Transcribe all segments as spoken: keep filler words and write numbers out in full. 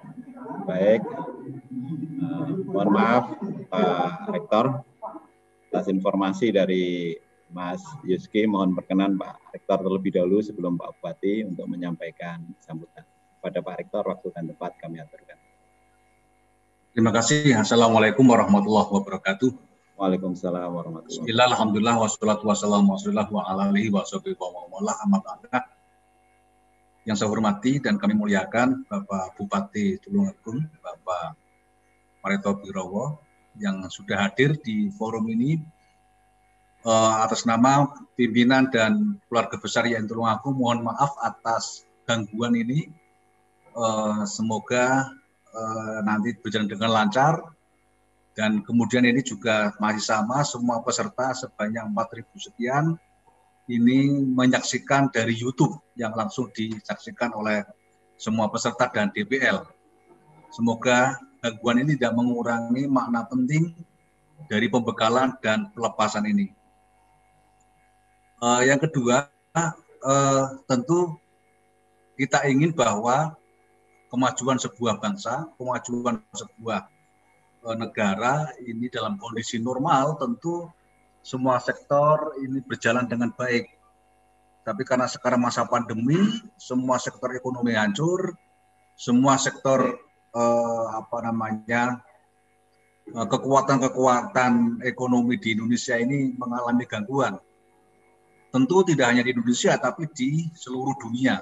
Baik, uh, mohon maaf Pak Rektor atas informasi dari Mas Yuski. Mohon perkenan Pak Rektor terlebih dahulu sebelum Pak Bupati untuk menyampaikan sambutan. Pada Pak Rektor, waktu dan tempat kami aturkan. Terima kasih. Assalamualaikum warahmatullahi wabarakatuh. Waalaikumsalam warahmatullahi wabarakatuh. Bismillah, alhamdulillah, wassalatu wassalamu wa ala alihi wa sahbihi wa mawala amat anda. Yang saya hormati dan kami muliakan Bapak Bupati Tulungagung, Bapak Mareto Birowo, yang sudah hadir di forum ini uh, atas nama pimpinan dan keluarga besar Y A I N Tulungagung. Mohon maaf atas gangguan ini. Uh, semoga uh, nanti berjalan dengan lancar. Dan kemudian ini juga masih sama, semua peserta sebanyak empat ribu sekian ini menyaksikan dari YouTube yang langsung disaksikan oleh semua peserta dan D B L. Semoga gangguan ini tidak mengurangi makna penting dari pembekalan dan pelepasan ini. Uh, yang kedua, uh, tentu kita ingin bahwa kemajuan sebuah bangsa, kemajuan sebuah uh, negara ini dalam kondisi normal tentu semua sektor ini berjalan dengan baik. Tapi karena sekarang masa pandemi, semua sektor ekonomi hancur, semua sektor eh, apa namanya eh, kekuatan-kekuatan ekonomi di Indonesia ini mengalami gangguan. Tentu tidak hanya di Indonesia, tapi di seluruh dunia.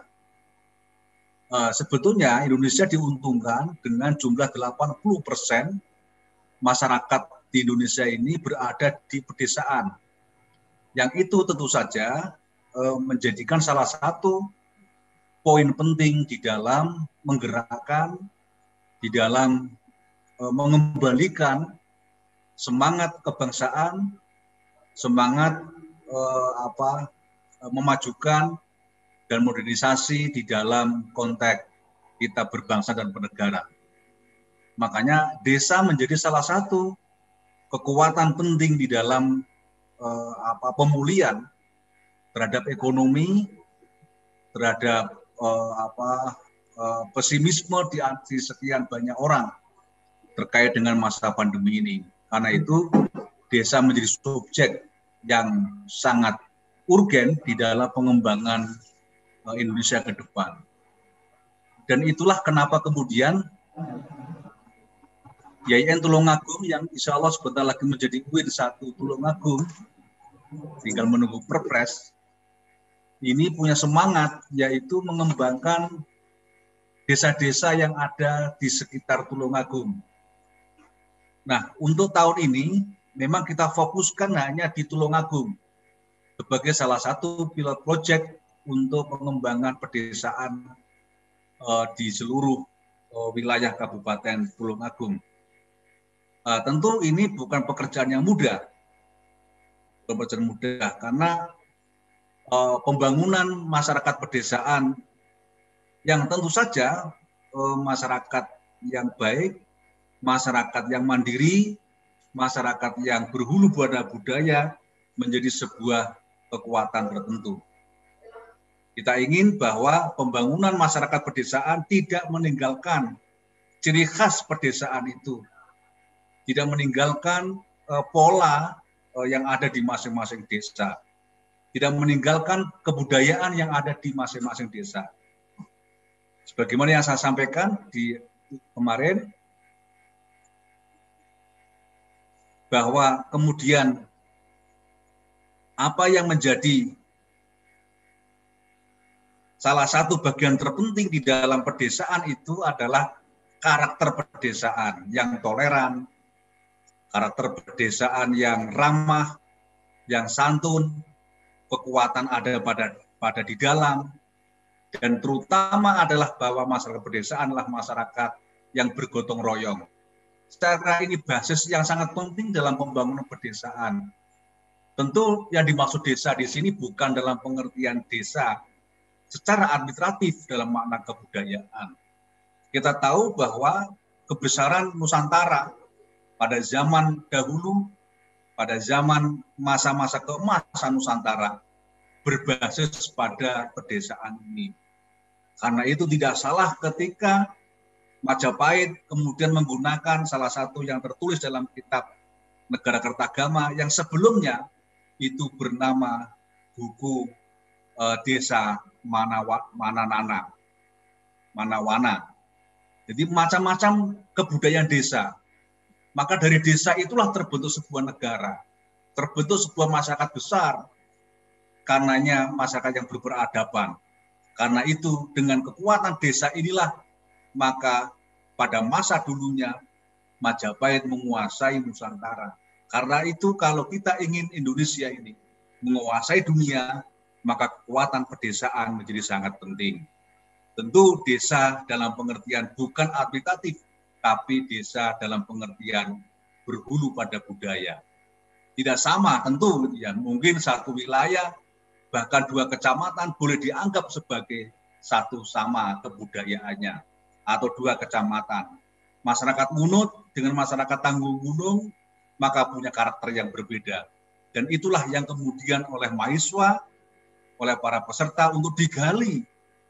Eh, sebetulnya Indonesia diuntungkan dengan jumlah delapan puluh persen masyarakat di Indonesia ini berada di pedesaan. Yang itu tentu saja e, menjadikan salah satu poin penting di dalam menggerakkan, di dalam e, mengembalikan semangat kebangsaan, semangat e, apa e, memajukan dan modernisasi di dalam konteks kita berbangsa dan bernegara. Makanya desa menjadi salah satu kekuatan penting di dalam eh, apa pemulihan terhadap ekonomi, terhadap eh, apa eh, pesimisme di, di sekian banyak orang terkait dengan masa pandemi ini. Karena itu desa menjadi subjek yang sangat urgen di dalam pengembangan eh, Indonesia ke depan. Dan itulah kenapa kemudian Y A I N Tulungagung yang insya Allah sebentar lagi menjadi U I N satu Tulungagung, tinggal menunggu perpres, ini punya semangat yaitu mengembangkan desa-desa yang ada di sekitar Tulungagung. Nah, untuk tahun ini memang kita fokuskan hanya di Tulungagung sebagai salah satu pilot project untuk pengembangan pedesaan uh, di seluruh uh, wilayah Kabupaten Tulungagung. Uh, tentu ini bukan pekerjaan yang mudah, bukan pekerjaan mudah karena uh, pembangunan masyarakat pedesaan yang tentu saja uh, masyarakat yang baik, masyarakat yang mandiri, masyarakat yang berhulu pada budaya menjadi sebuah kekuatan tertentu. Kita ingin bahwa pembangunan masyarakat pedesaan tidak meninggalkan ciri khas pedesaan itu, tidak meninggalkan uh, pola uh, yang ada di masing-masing desa, tidak meninggalkan kebudayaan yang ada di masing-masing desa. Sebagaimana yang saya sampaikan di kemarin, bahwa kemudian apa yang menjadi salah satu bagian terpenting di dalam pedesaan itu adalah karakter pedesaan yang toleran, karakter pedesaan yang ramah, yang santun, kekuatan ada pada pada di dalam, dan terutama adalah bahwa masyarakat pedesaan adalah masyarakat yang bergotong royong. Secara ini basis yang sangat penting dalam pembangunan pedesaan. Tentu yang dimaksud desa di sini bukan dalam pengertian desa secara administratif dalam makna kebudayaan. Kita tahu bahwa kebesaran Nusantara pada zaman dahulu, pada zaman masa-masa keemasan Nusantara, berbasis pada pedesaan ini. Karena itu tidak salah ketika Majapahit kemudian menggunakan salah satu yang tertulis dalam kitab Negara Kertagama yang sebelumnya itu bernama buku e, Desa Manawa, Mananana, Manawana. Jadi macam-macam kebudayaan desa. Maka dari desa itulah terbentuk sebuah negara, terbentuk sebuah masyarakat besar, karenanya masyarakat yang berperadaban. Karena itu dengan kekuatan desa inilah maka pada masa dulunya Majapahit menguasai Nusantara. Karena itu kalau kita ingin Indonesia ini menguasai dunia, maka kekuatan pedesaan menjadi sangat penting. Tentu desa dalam pengertian bukan administratif, tapi desa dalam pengertian berhulu pada budaya. Tidak sama tentu, ya, mungkin satu wilayah bahkan dua kecamatan boleh dianggap sebagai satu sama kebudayaannya, atau dua kecamatan. Masyarakat Munut dengan masyarakat Tanggung Gunung maka punya karakter yang berbeda. Dan itulah yang kemudian oleh mahasiswa, oleh para peserta untuk digali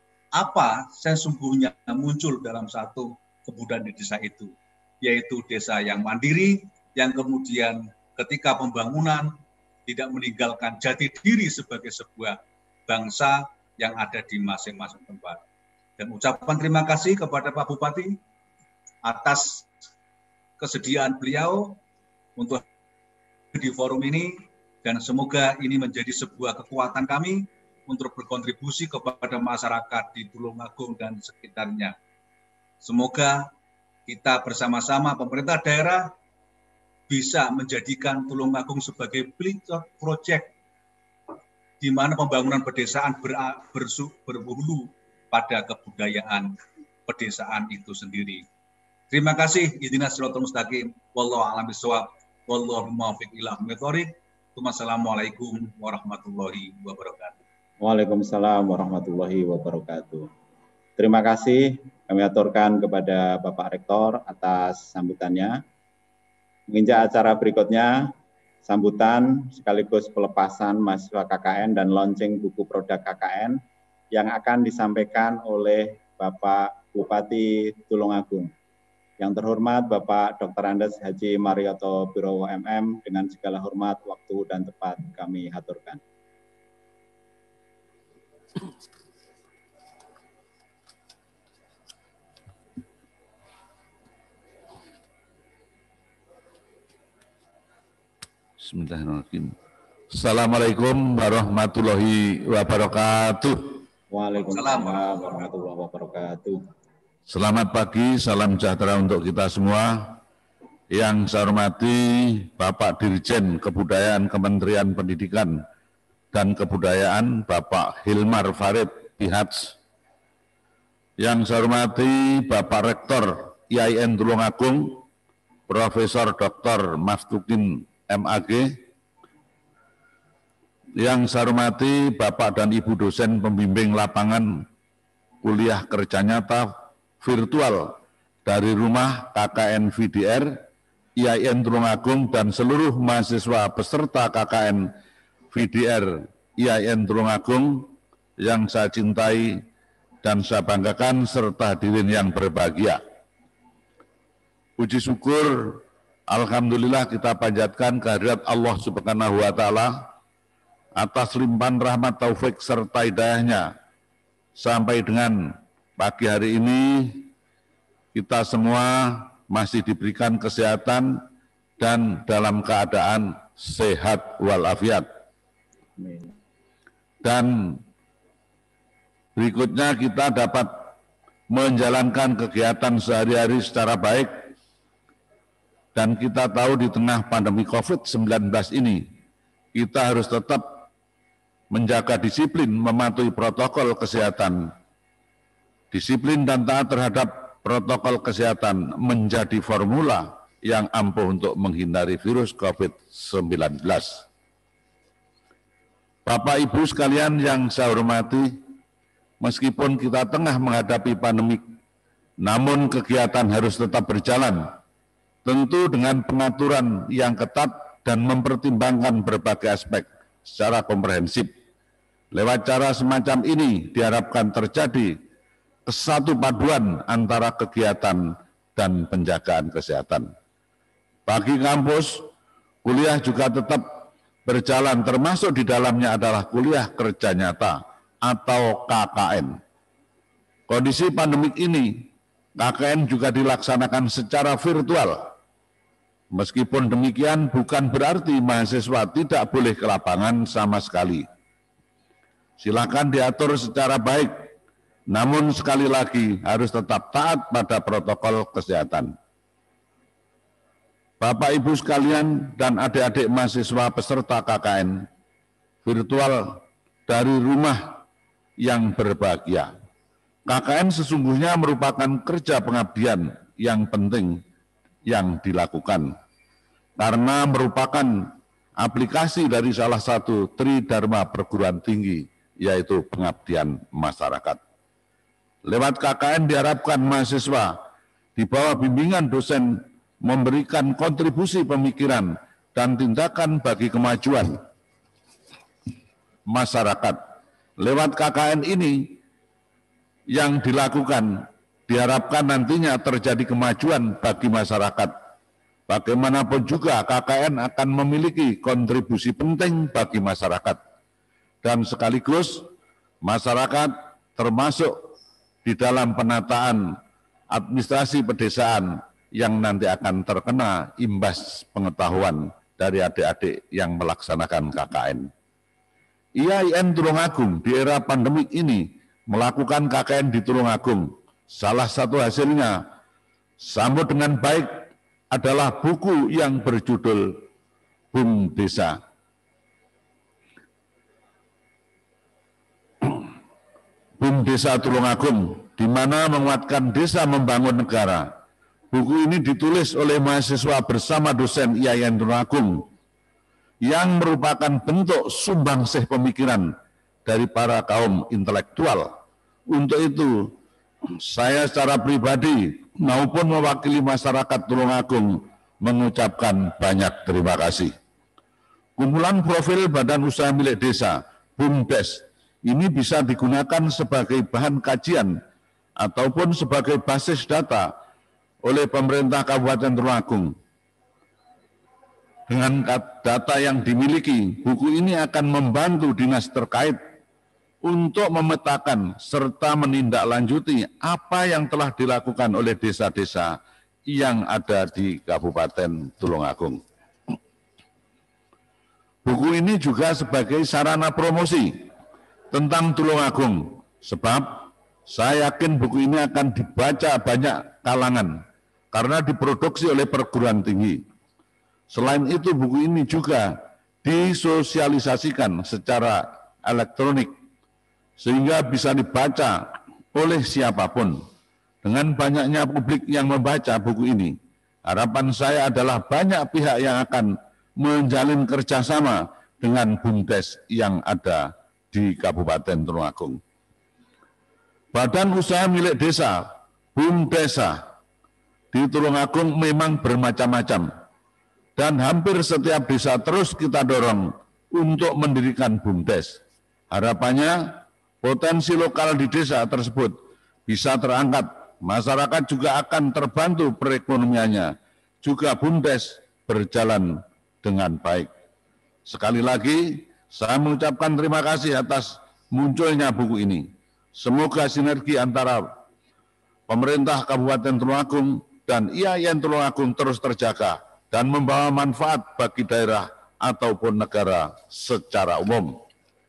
apa sesungguhnya muncul dalam satu kebudayaan di desa itu, yaitu desa yang mandiri, yang kemudian ketika pembangunan tidak meninggalkan jati diri sebagai sebuah bangsa yang ada di masing-masing tempat. Dan ucapan terima kasih kepada Pak Bupati atas kesediaan beliau untuk di forum ini, dan semoga ini menjadi sebuah kekuatan kami untuk berkontribusi kepada masyarakat di Tulungagung dan sekitarnya. Semoga kita bersama-sama pemerintah daerah bisa menjadikan Tulungagung sebagai pilot project di mana pembangunan pedesaan ber, bersu, berhulu pada kebudayaan pedesaan itu sendiri. Terima kasih. Ihdinas shiratal mustaqim. Wallahu a'lam bishawab. Wallahu muwaffiq ila aqwamit thoriq. Wassalamualaikum warahmatullahi wabarakatuh. Waalaikumsalam warahmatullahi wabarakatuh. Terima kasih kami aturkan kepada Bapak Rektor atas sambutannya. Menginjak acara berikutnya, sambutan sekaligus pelepasan mahasiswa K K N dan launching buku produk K K N yang akan disampaikan oleh Bapak Bupati Tulungagung. Yang terhormat Bapak Doktor Andes Haji Marioto Birowo M M, dengan segala hormat, waktu, dan tepat kami haturkan. Bismillahirrahmanirrahim. Assalamualaikum warahmatullahi wabarakatuh. Waalaikumsalam warahmatullahi wabarakatuh. Selamat pagi, salam sejahtera untuk kita semua. Yang saya hormati Bapak Dirjen Kebudayaan Kementerian Pendidikan dan Kebudayaan, Bapak Hilmar Farid P H. Yang saya hormati Bapak Rektor I A I N Tulungagung, Profesor Doktor Maftukin M A G. Yang saya hormati Bapak dan Ibu dosen pembimbing lapangan kuliah kerja nyata virtual dari rumah K K N V D R, I A I N Tulungagung, dan seluruh mahasiswa peserta K K N V D R I A I N Tulungagung yang saya cintai dan saya banggakan, serta hadirin yang berbahagia. Puji syukur, alhamdulillah kita panjatkan kehadirat Allah Subhanahu wa Ta'ala atas limpahan rahmat taufik serta hidayahnya sampai dengan pagi hari ini kita semua masih diberikan kesehatan dan dalam keadaan sehat walafiat. Dan berikutnya kita dapat menjalankan kegiatan sehari-hari secara baik. Dan kita tahu di tengah pandemi COVID sembilan belas ini, kita harus tetap menjaga disiplin, mematuhi protokol kesehatan. Disiplin dan taat terhadap protokol kesehatan menjadi formula yang ampuh untuk menghindari virus COVID sembilan belas. Bapak Ibu sekalian yang saya hormati, meskipun kita tengah menghadapi pandemik, namun kegiatan harus tetap berjalan, tentu dengan pengaturan yang ketat dan mempertimbangkan berbagai aspek secara komprehensif. Lewat cara semacam ini diharapkan terjadi kesatu paduan antara kegiatan dan penjagaan kesehatan. Bagi kampus, kuliah juga tetap berjalan, termasuk di dalamnya adalah kuliah kerja nyata atau K K N. Kondisi pandemik ini, K K N juga dilaksanakan secara virtual. Meskipun demikian, bukan berarti mahasiswa tidak boleh ke lapangan sama sekali. Silakan diatur secara baik, namun sekali lagi harus tetap taat pada protokol kesehatan. Bapak Ibu sekalian dan adik-adik mahasiswa peserta K K N virtual dari rumah yang berbahagia. K K N sesungguhnya merupakan kerja pengabdian yang penting yang dilakukan karena merupakan aplikasi dari salah satu tridharma perguruan tinggi, yaitu pengabdian masyarakat. Lewat K K N diharapkan mahasiswa di bawah bimbingan dosen memberikan kontribusi pemikiran dan tindakan bagi kemajuan masyarakat. Lewat K K N ini yang dilakukan diharapkan nantinya terjadi kemajuan bagi masyarakat. Bagaimanapun juga K K N akan memiliki kontribusi penting bagi masyarakat. Dan sekaligus masyarakat termasuk di dalam penataan administrasi pedesaan yang nanti akan terkena imbas pengetahuan dari adik-adik yang melaksanakan K K N. I A I N Tulungagung di era pandemik ini melakukan K K N di Tulungagung. Salah satu hasilnya sambut dengan baik adalah buku yang berjudul Bum Desa. Bum Desa Tulungagung, di mana menguatkan desa membangun negara. Buku ini ditulis oleh mahasiswa bersama dosen I A I N Tulungagung yang merupakan bentuk sumbangsih pemikiran dari para kaum intelektual. Untuk itu, saya secara pribadi maupun mewakili masyarakat Tulungagung mengucapkan banyak terima kasih. Kumpulan profil badan usaha milik desa, BUMDes, ini bisa digunakan sebagai bahan kajian ataupun sebagai basis data oleh pemerintah Kabupaten Tulungagung. Dengan data yang dimiliki, buku ini akan membantu dinas terkait untuk memetakan serta menindaklanjuti apa yang telah dilakukan oleh desa-desa yang ada di Kabupaten Tulungagung. Buku ini juga sebagai sarana promosi tentang Tulungagung, sebab saya yakin buku ini akan dibaca banyak kalangan karena diproduksi oleh perguruan tinggi. Selain itu, buku ini juga disosialisasikan secara elektronik sehingga bisa dibaca oleh siapapun. Dengan banyaknya publik yang membaca buku ini, harapan saya adalah banyak pihak yang akan menjalin kerjasama dengan BUMDes yang ada di Kabupaten Tulungagung. Badan usaha milik desa, BUMDesa, di Tulungagung memang bermacam-macam. Dan hampir setiap desa terus kita dorong untuk mendirikan BUMDes. Harapannya, potensi lokal di desa tersebut bisa terangkat, masyarakat juga akan terbantu perekonomiannya, juga BUMDes berjalan dengan baik. Sekali lagi, saya mengucapkan terima kasih atas munculnya buku ini. Semoga sinergi antara pemerintah Kabupaten Tulungagung dan I A I N Tulungagung terus terjaga dan membawa manfaat bagi daerah ataupun negara secara umum.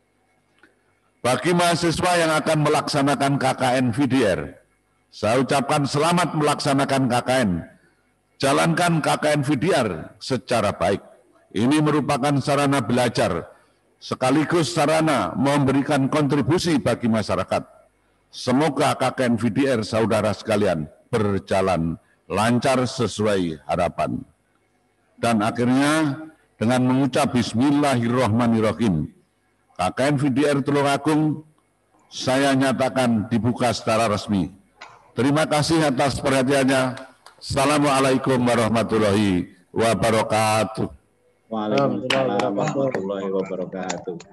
Bagi mahasiswa yang akan melaksanakan K K N V D R, saya ucapkan selamat melaksanakan K K N. Jalankan K K N V D R secara baik. Ini merupakan sarana belajar, sekaligus sarana memberikan kontribusi bagi masyarakat. Semoga K K N V D R saudara sekalian berjalan lancar sesuai harapan. Dan akhirnya dengan mengucap Bismillahirrahmanirrahim, K K N V D R Tulungagung saya nyatakan dibuka secara resmi. Terima kasih atas perhatiannya. Assalamualaikum warahmatullahi wabarakatuh. Waalaikumsalam warahmatullahi wabarakatuh.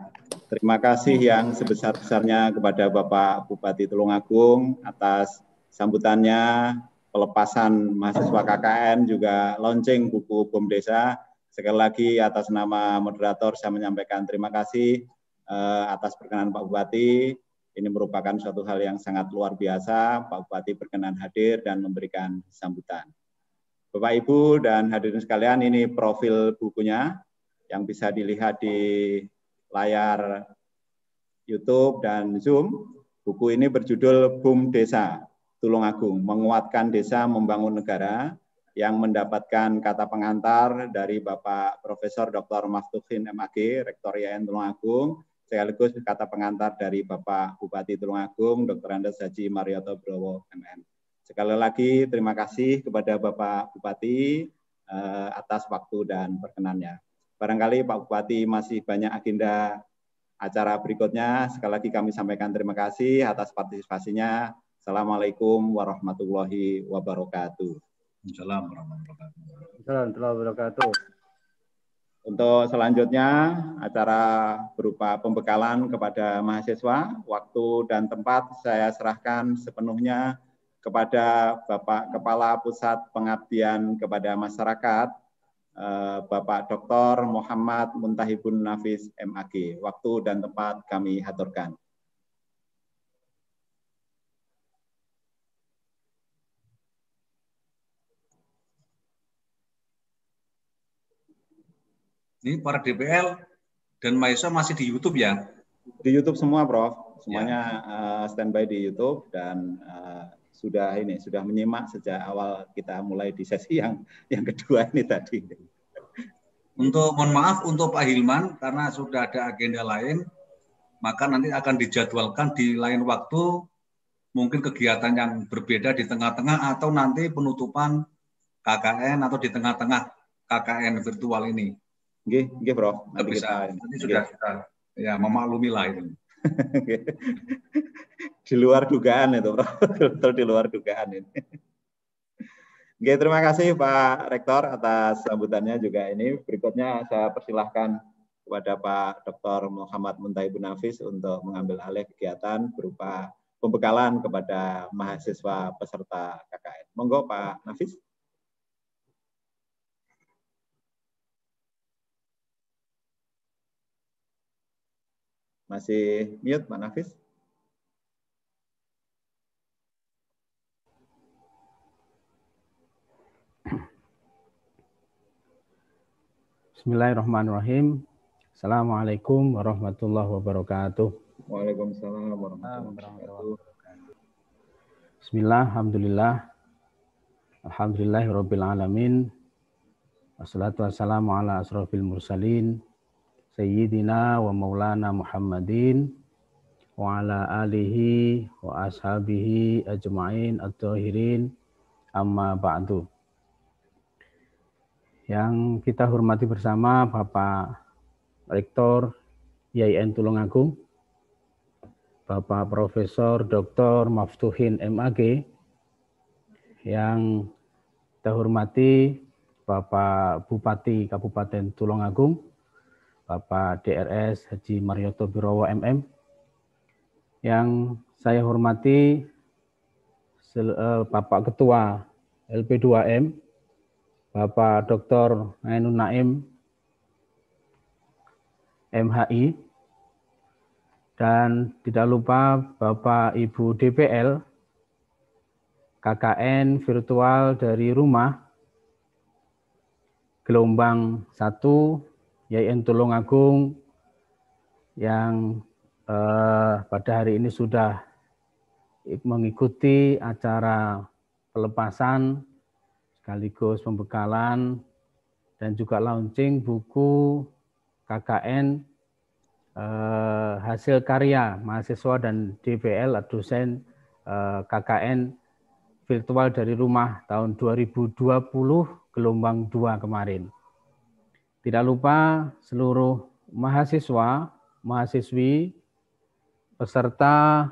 Terima kasih yang sebesar-besarnya kepada Bapak Bupati Tulungagung atas sambutannya, pelepasan mahasiswa K K N, juga launching buku Bom Desa. Sekali lagi atas nama moderator saya menyampaikan terima kasih eh, atas perkenan Pak Bupati. Ini merupakan suatu hal yang sangat luar biasa. Pak Bupati berkenan hadir dan memberikan sambutan. Bapak, Ibu, dan hadirin sekalian, ini profil bukunya yang bisa dilihat di layar YouTube dan Zoom. Buku ini berjudul Bom Desa Tulungagung, Menguatkan Desa Membangun Negara, yang mendapatkan kata pengantar dari Bapak Profesor Doktor Maftuhin M A G, Rektor I A I N Tulungagung, sekaligus kata pengantar dari Bapak Bupati Tulungagung, Doktor Andes Haji Marioto Browo M M. Sekali lagi terima kasih kepada Bapak Bupati eh, atas waktu dan perkenannya. Barangkali Pak Bupati masih banyak agenda acara berikutnya. Sekali lagi kami sampaikan terima kasih atas partisipasinya. Assalamualaikum warahmatullahi wabarakatuh. Assalamualaikum warahmatullahi wabarakatuh. Assalamualaikum warahmatullahi wabarakatuh. Untuk selanjutnya, acara berupa pembekalan kepada mahasiswa. Waktu dan tempat saya serahkan sepenuhnya kepada Bapak Kepala Pusat Pengabdian kepada Masyarakat, Bapak Doktor Muhammad Muntahibun Nafis M A G. Waktu dan tempat kami haturkan. Ini para D P L dan mahasiswa masih di YouTube ya? Di YouTube semua, Prof. Semuanya ya. uh, standby di YouTube dan uh, sudah ini sudah menyimak sejak awal kita mulai di sesi yang yang kedua ini tadi. Untuk mohon maaf untuk Pak Hilman karena sudah ada agenda lain, maka nanti akan dijadwalkan di lain waktu, mungkin kegiatan yang berbeda di tengah-tengah atau nanti penutupan K K N atau di tengah-tengah K K N virtual ini. Nggih, nggih, Bro. Nanti bisa, kita, nanti sudah kita ya memaklumi lah itu. Di luar dugaan itu, Bro. Betul di luar dugaan ini. Oke, terima kasih Pak Rektor atas sambutannya juga ini. Berikutnya saya persilahkan kepada Pak Doktor Muhammad Muntahibun Nafis untuk mengambil alih kegiatan berupa pembekalan kepada mahasiswa peserta K K N. Monggo Pak Nafis. Masih mute Pak Nafis? Bismillahirrahmanirrahim. Assalamualaikum warahmatullahi wabarakatuh. Waalaikumsalam warahmatullahi wabarakatuh. Bismillah, alhamdulillah. Alhamdulillahirabbil alamin. Wassalatu wassalamu ala asrofil mursalin. Sayyidina wa maulana Muhammadin wa ala alihi wa ashabihi ajma'in at-tahirin amma ba'du. Yang kita hormati bersama Bapak Rektor I A I N Tulungagung, Bapak Profesor Doktor Maftuhin M A G, yang kita hormati Bapak Bupati Kabupaten Tulungagung, Bapak D R S Haji Marioto Browo M M, yang saya hormati Bapak Ketua L P dua M, Bapak Doktor Ainun Naim M H I, dan tidak lupa Bapak Ibu D P L, K K N virtual dari rumah, gelombang satu, I A I N Tulungagung, yang eh, pada hari ini sudah mengikuti acara pelepasan sekaligus pembekalan dan juga launching buku K K N eh, hasil karya mahasiswa dan D P L atau dosen eh, K K N virtual dari rumah tahun dua ribu dua puluh gelombang dua kemarin. Tidak lupa seluruh mahasiswa, mahasiswi, peserta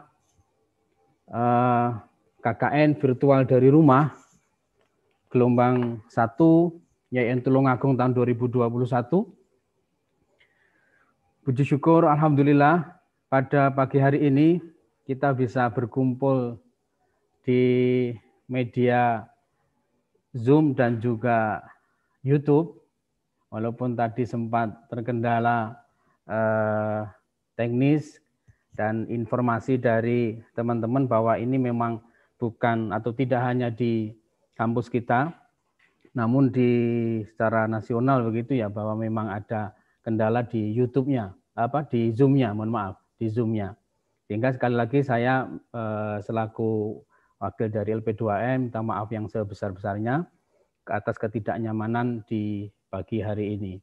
eh, K K N virtual dari rumah gelombang satu I A I N Tulungagung tahun dua ribu dua puluh satu, Puji syukur, alhamdulillah pada pagi hari ini kita bisa berkumpul di media Zoom dan juga YouTube, walaupun tadi sempat terkendala eh, teknis dan informasi dari teman-teman bahwa ini memang bukan atau tidak hanya di kampus kita, namun di secara nasional begitu ya, bahwa memang ada kendala di YouTube-nya, apa di Zoom-nya, mohon maaf, di Zoom-nya. Sehingga sekali lagi saya eh, selaku wakil dari L P dua M minta maaf yang sebesar-besarnya atas ketidaknyamanan di pagi hari ini.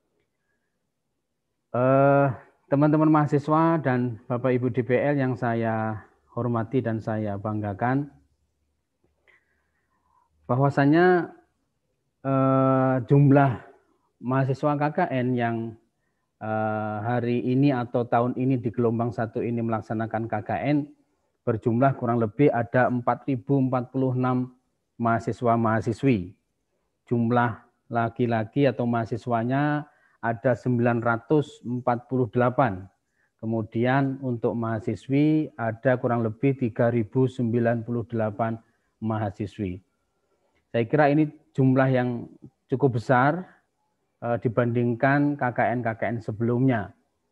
Eh, teman-teman mahasiswa dan Bapak Ibu D P L yang saya hormati dan saya banggakan, bahwasanya eh, jumlah mahasiswa K K N yang eh, hari ini atau tahun ini di gelombang satu ini melaksanakan K K N berjumlah kurang lebih ada empat ribu empat puluh enam mahasiswa-mahasiswi. Jumlah laki-laki atau mahasiswanya ada sembilan ratus empat puluh delapan. Kemudian untuk mahasiswi ada kurang lebih tiga ribu sembilan puluh delapan mahasiswi. Saya kira ini jumlah yang cukup besar dibandingkan K K N-K K N sebelumnya.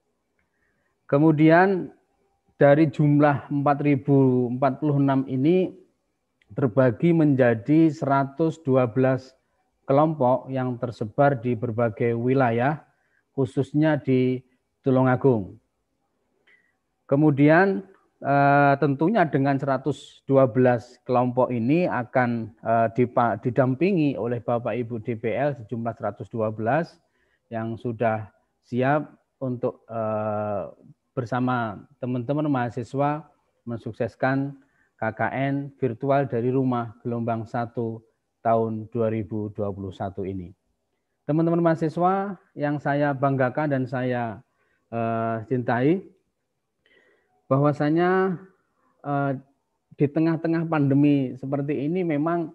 Kemudian dari jumlah empat ribu empat puluh enam ini terbagi menjadi seratus dua belas kelompok yang tersebar di berbagai wilayah, khususnya di Tulungagung. Kemudian tentunya dengan seratus dua belas kelompok ini akan didampingi oleh Bapak Ibu D P L sejumlah seratus dua belas yang sudah siap untuk bersama teman-teman mahasiswa mensukseskan K K N virtual dari rumah gelombang satu tahun dua ribu dua puluh satu ini. Teman-teman mahasiswa yang saya banggakan dan saya cintai, bahwasanya eh, di tengah-tengah pandemi seperti ini memang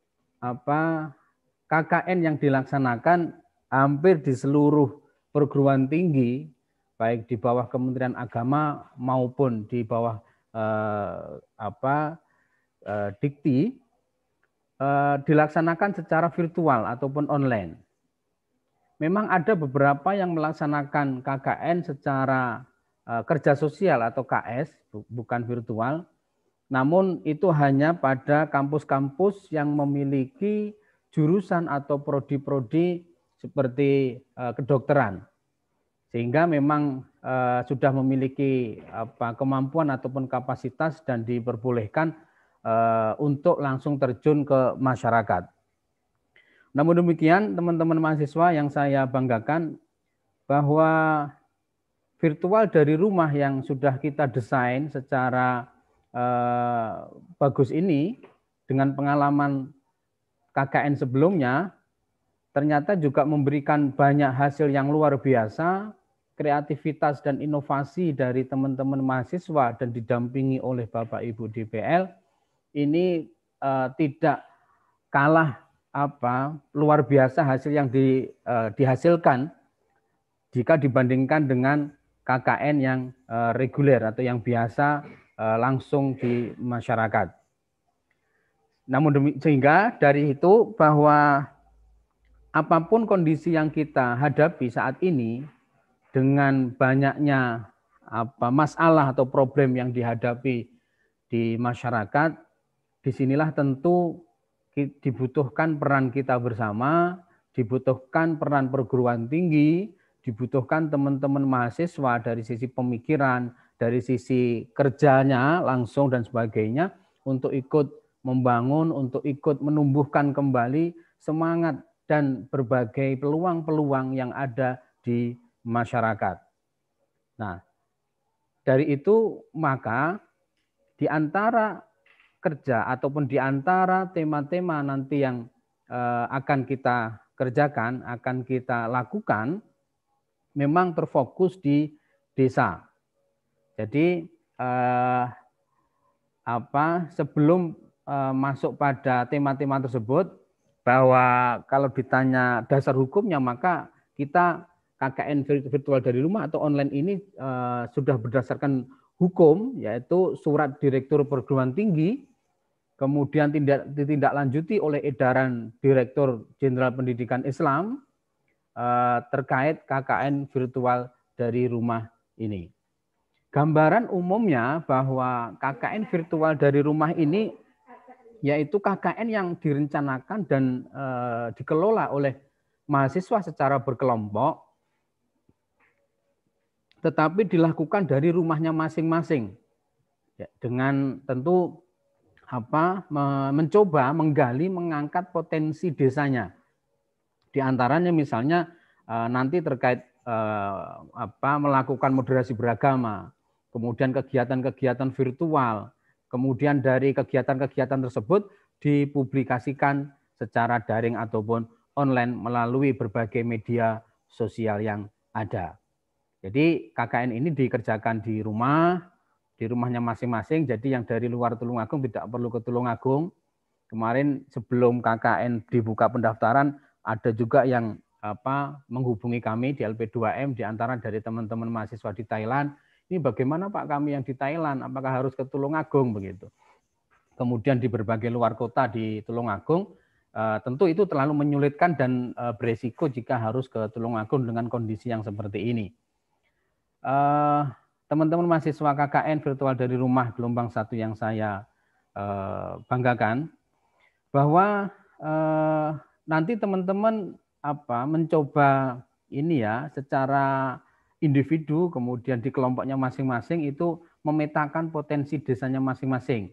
apa K K N yang dilaksanakan hampir di seluruh perguruan tinggi, baik di bawah Kementerian Agama maupun di bawah eh, apa eh, Dikti, eh, dilaksanakan secara virtual ataupun online. Memang ada beberapa yang melaksanakan K K N secara kerja sosial atau K S, bukan virtual, namun itu hanya pada kampus-kampus yang memiliki jurusan atau prodi-prodi seperti kedokteran, sehingga memang sudah memiliki apa, kemampuan ataupun kapasitas dan diperbolehkan untuk langsung terjun ke masyarakat. Namun demikian, teman-teman mahasiswa yang saya banggakan, bahwa virtual dari rumah yang sudah kita desain secara eh, bagus ini dengan pengalaman K K N sebelumnya ternyata juga memberikan banyak hasil yang luar biasa, kreativitas dan inovasi dari teman-teman mahasiswa dan didampingi oleh Bapak Ibu D P L ini eh, tidak kalah apa luar biasa hasil yang di, eh, dihasilkan jika dibandingkan dengan K K N yang uh, reguler atau yang biasa uh, langsung di masyarakat. Namun demi, sehingga dari itu bahwa apapun kondisi yang kita hadapi saat ini dengan banyaknya apa masalah atau problem yang dihadapi di masyarakat, disinilah tentu dibutuhkan peran kita bersama, dibutuhkan peran perguruan tinggi, dibutuhkan teman-teman mahasiswa dari sisi pemikiran, dari sisi kerjanya langsung dan sebagainya untuk ikut membangun, untuk ikut menumbuhkan kembali semangat dan berbagai peluang-peluang yang ada di masyarakat. Nah, dari itu maka di antara kerja ataupun di antara tema-tema nanti yang eh, akan kita kerjakan, akan kita lakukan, memang terfokus di desa. Jadi eh, apa sebelum eh, masuk pada tema-tema tersebut, bahwa kalau ditanya dasar hukumnya maka kita K K N virtual dari rumah atau online ini uh, sudah berdasarkan hukum, yaitu Surat Direktur Perguruan Tinggi, kemudian tidak ditindaklanjuti oleh edaran Direktur Jenderal Pendidikan Islam uh, terkait K K N virtual dari rumah ini. Gambaran umumnya bahwa K K N virtual dari rumah ini yaitu K K N yang direncanakan dan uh, dikelola oleh mahasiswa secara berkelompok, tetapi dilakukan dari rumahnya masing-masing, ya, dengan tentu apa mencoba menggali, mengangkat potensi desanya. Di antaranya misalnya nanti terkait apa melakukan moderasi beragama, kemudian kegiatan-kegiatan virtual, kemudian dari kegiatan-kegiatan tersebut dipublikasikan secara daring ataupun online melalui berbagai media sosial yang ada. Jadi K K N ini dikerjakan di rumah, di rumahnya masing-masing. Jadi yang dari luar Tulungagung tidak perlu ke Tulungagung. Kemarin sebelum K K N dibuka pendaftaran, ada juga yang apa menghubungi kami di L P dua M, di antara dari teman-teman mahasiswa di Thailand. Ini bagaimana Pak kami yang di Thailand, apakah harus ke Tulungagung begitu? Kemudian di berbagai luar kota di Tulungagung, tentu itu terlalu menyulitkan dan beresiko jika harus ke Tulungagung dengan kondisi yang seperti ini. Teman-teman uh, mahasiswa K K N virtual dari rumah gelombang satu yang saya uh, banggakan, bahwa uh, nanti teman-teman apa mencoba ini ya secara individu, kemudian di kelompoknya masing-masing itu memetakan potensi desanya masing-masing.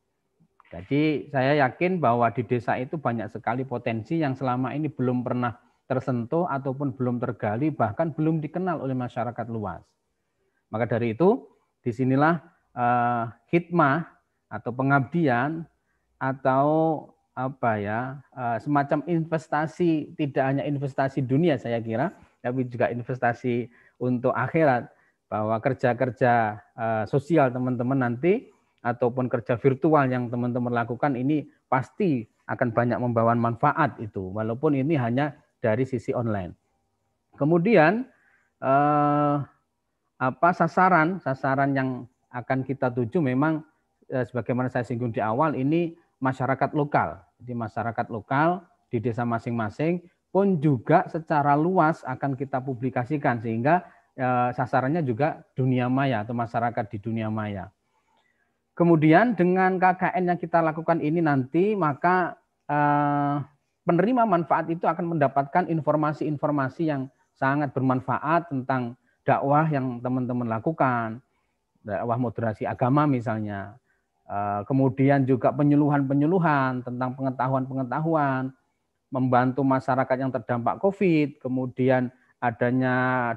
Jadi saya yakin bahwa di desa itu banyak sekali potensi yang selama ini belum pernah tersentuh ataupun belum tergali, bahkan belum dikenal oleh masyarakat luas. Maka dari itu, disinilah uh, hikmah atau pengabdian atau apa ya uh, semacam investasi, tidak hanya investasi dunia saya kira, tapi juga investasi untuk akhirat, bahwa kerja-kerja uh, sosial teman-teman nanti ataupun kerja virtual yang teman-teman lakukan ini pasti akan banyak membawa manfaat itu, walaupun ini hanya dari sisi online. Kemudian eh, apa sasaran sasaran yang akan kita tuju memang eh, sebagaimana saya singgung di awal ini masyarakat lokal. Jadi masyarakat lokal di desa masing-masing pun juga secara luas akan kita publikasikan sehingga eh, sasarannya juga dunia maya atau masyarakat di dunia maya. Kemudian dengan K K N yang kita lakukan ini nanti maka eh, penerima manfaat itu akan mendapatkan informasi-informasi yang sangat bermanfaat tentang dakwah yang teman-teman lakukan, dakwah moderasi agama misalnya, kemudian juga penyuluhan-penyuluhan tentang pengetahuan-pengetahuan, membantu masyarakat yang terdampak COVID, kemudian adanya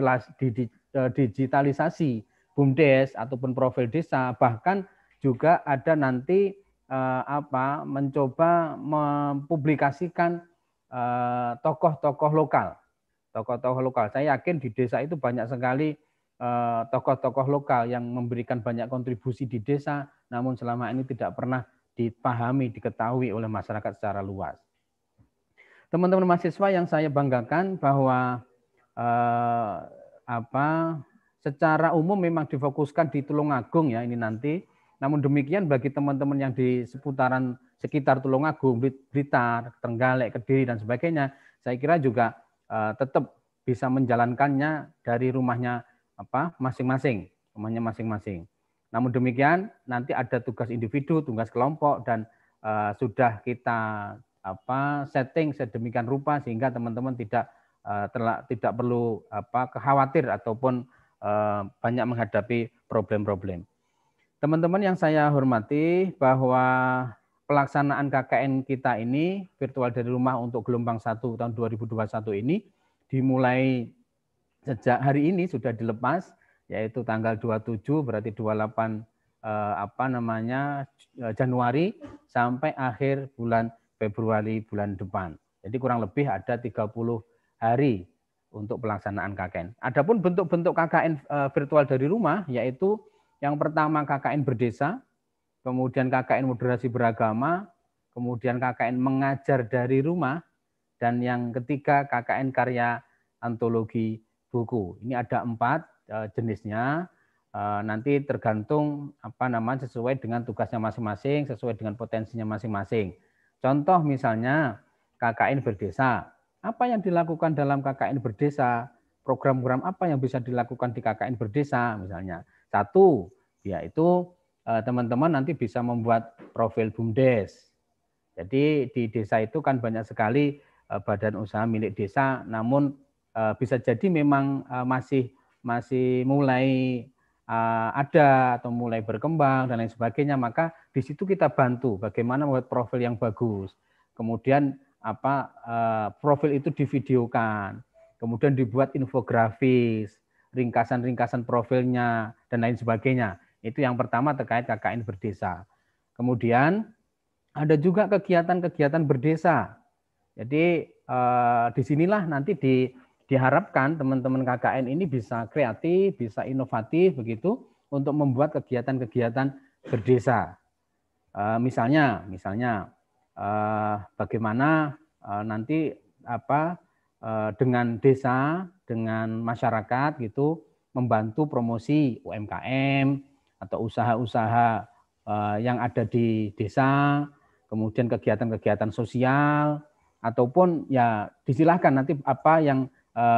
digitalisasi BUMDes ataupun profil desa, bahkan juga ada nanti Eh, apa mencoba mempublikasikan eh, tokoh-tokoh lokal, tokoh-tokoh lokal. Saya yakin di desa itu banyak sekali eh, tokoh-tokoh lokal yang memberikan banyak kontribusi di desa, namun selama ini tidak pernah dipahami, diketahui oleh masyarakat secara luas. Teman-teman mahasiswa yang saya banggakan bahwa eh, apa secara umum memang difokuskan di Tulungagung ya ini nanti. Namun demikian bagi teman-teman yang di seputaran sekitar Tulungagung, Blitar, Trenggalek, Kediri dan sebagainya, saya kira juga uh, tetap bisa menjalankannya dari rumahnya apa masing-masing, rumahnya masing-masing. Namun demikian nanti ada tugas individu, tugas kelompok dan uh, sudah kita apa setting sedemikian rupa sehingga teman-teman tidak uh, terla, tidak perlu apa khawatir ataupun uh, banyak menghadapi problem-problem. Teman-teman yang saya hormati, bahwa pelaksanaan K K N kita ini virtual dari rumah untuk gelombang satu tahun dua ribu dua puluh satu ini dimulai sejak hari ini sudah dilepas, yaitu tanggal dua puluh tujuh berarti dua puluh delapan eh, apa namanya Januari sampai akhir bulan Februari bulan depan. Jadi kurang lebih ada tiga puluh hari untuk pelaksanaan K K N. Adapun bentuk-bentuk K K N eh, virtual dari rumah yaitu yang pertama K K N berdesa, kemudian K K N moderasi beragama, kemudian K K N mengajar dari rumah, dan yang ketiga K K N karya antologi buku. Ini ada empat uh, jenisnya. Uh, nanti tergantung apa namanya sesuai dengan tugasnya masing-masing, sesuai dengan potensinya masing-masing. Contoh misalnya K K N berdesa. Apa yang dilakukan dalam K K N berdesa? Program-program apa yang bisa dilakukan di K K N berdesa misalnya? Satu, yaitu teman-teman nanti bisa membuat profil BUMDes. Jadi di desa itu kan banyak sekali badan usaha milik desa, namun bisa jadi memang masih masih mulai ada atau mulai berkembang dan lain sebagainya, maka di situ kita bantu bagaimana membuat profil yang bagus. Kemudian apa profil itu divideokan, kemudian dibuat infografis, ringkasan-ringkasan profilnya dan lain sebagainya. Itu yang pertama terkait K K N berdesa. Kemudian ada juga kegiatan-kegiatan berdesa. Jadi eh, disinilah nanti di diharapkan teman-teman K K N ini bisa kreatif, bisa inovatif begitu untuk membuat kegiatan-kegiatan berdesa. E, misalnya, misalnya e, bagaimana e, nanti apa e, dengan desa, dengan masyarakat gitu membantu promosi U M K M atau usaha-usaha e, yang ada di desa, kemudian kegiatan-kegiatan sosial ataupun ya disilahkan nanti apa yang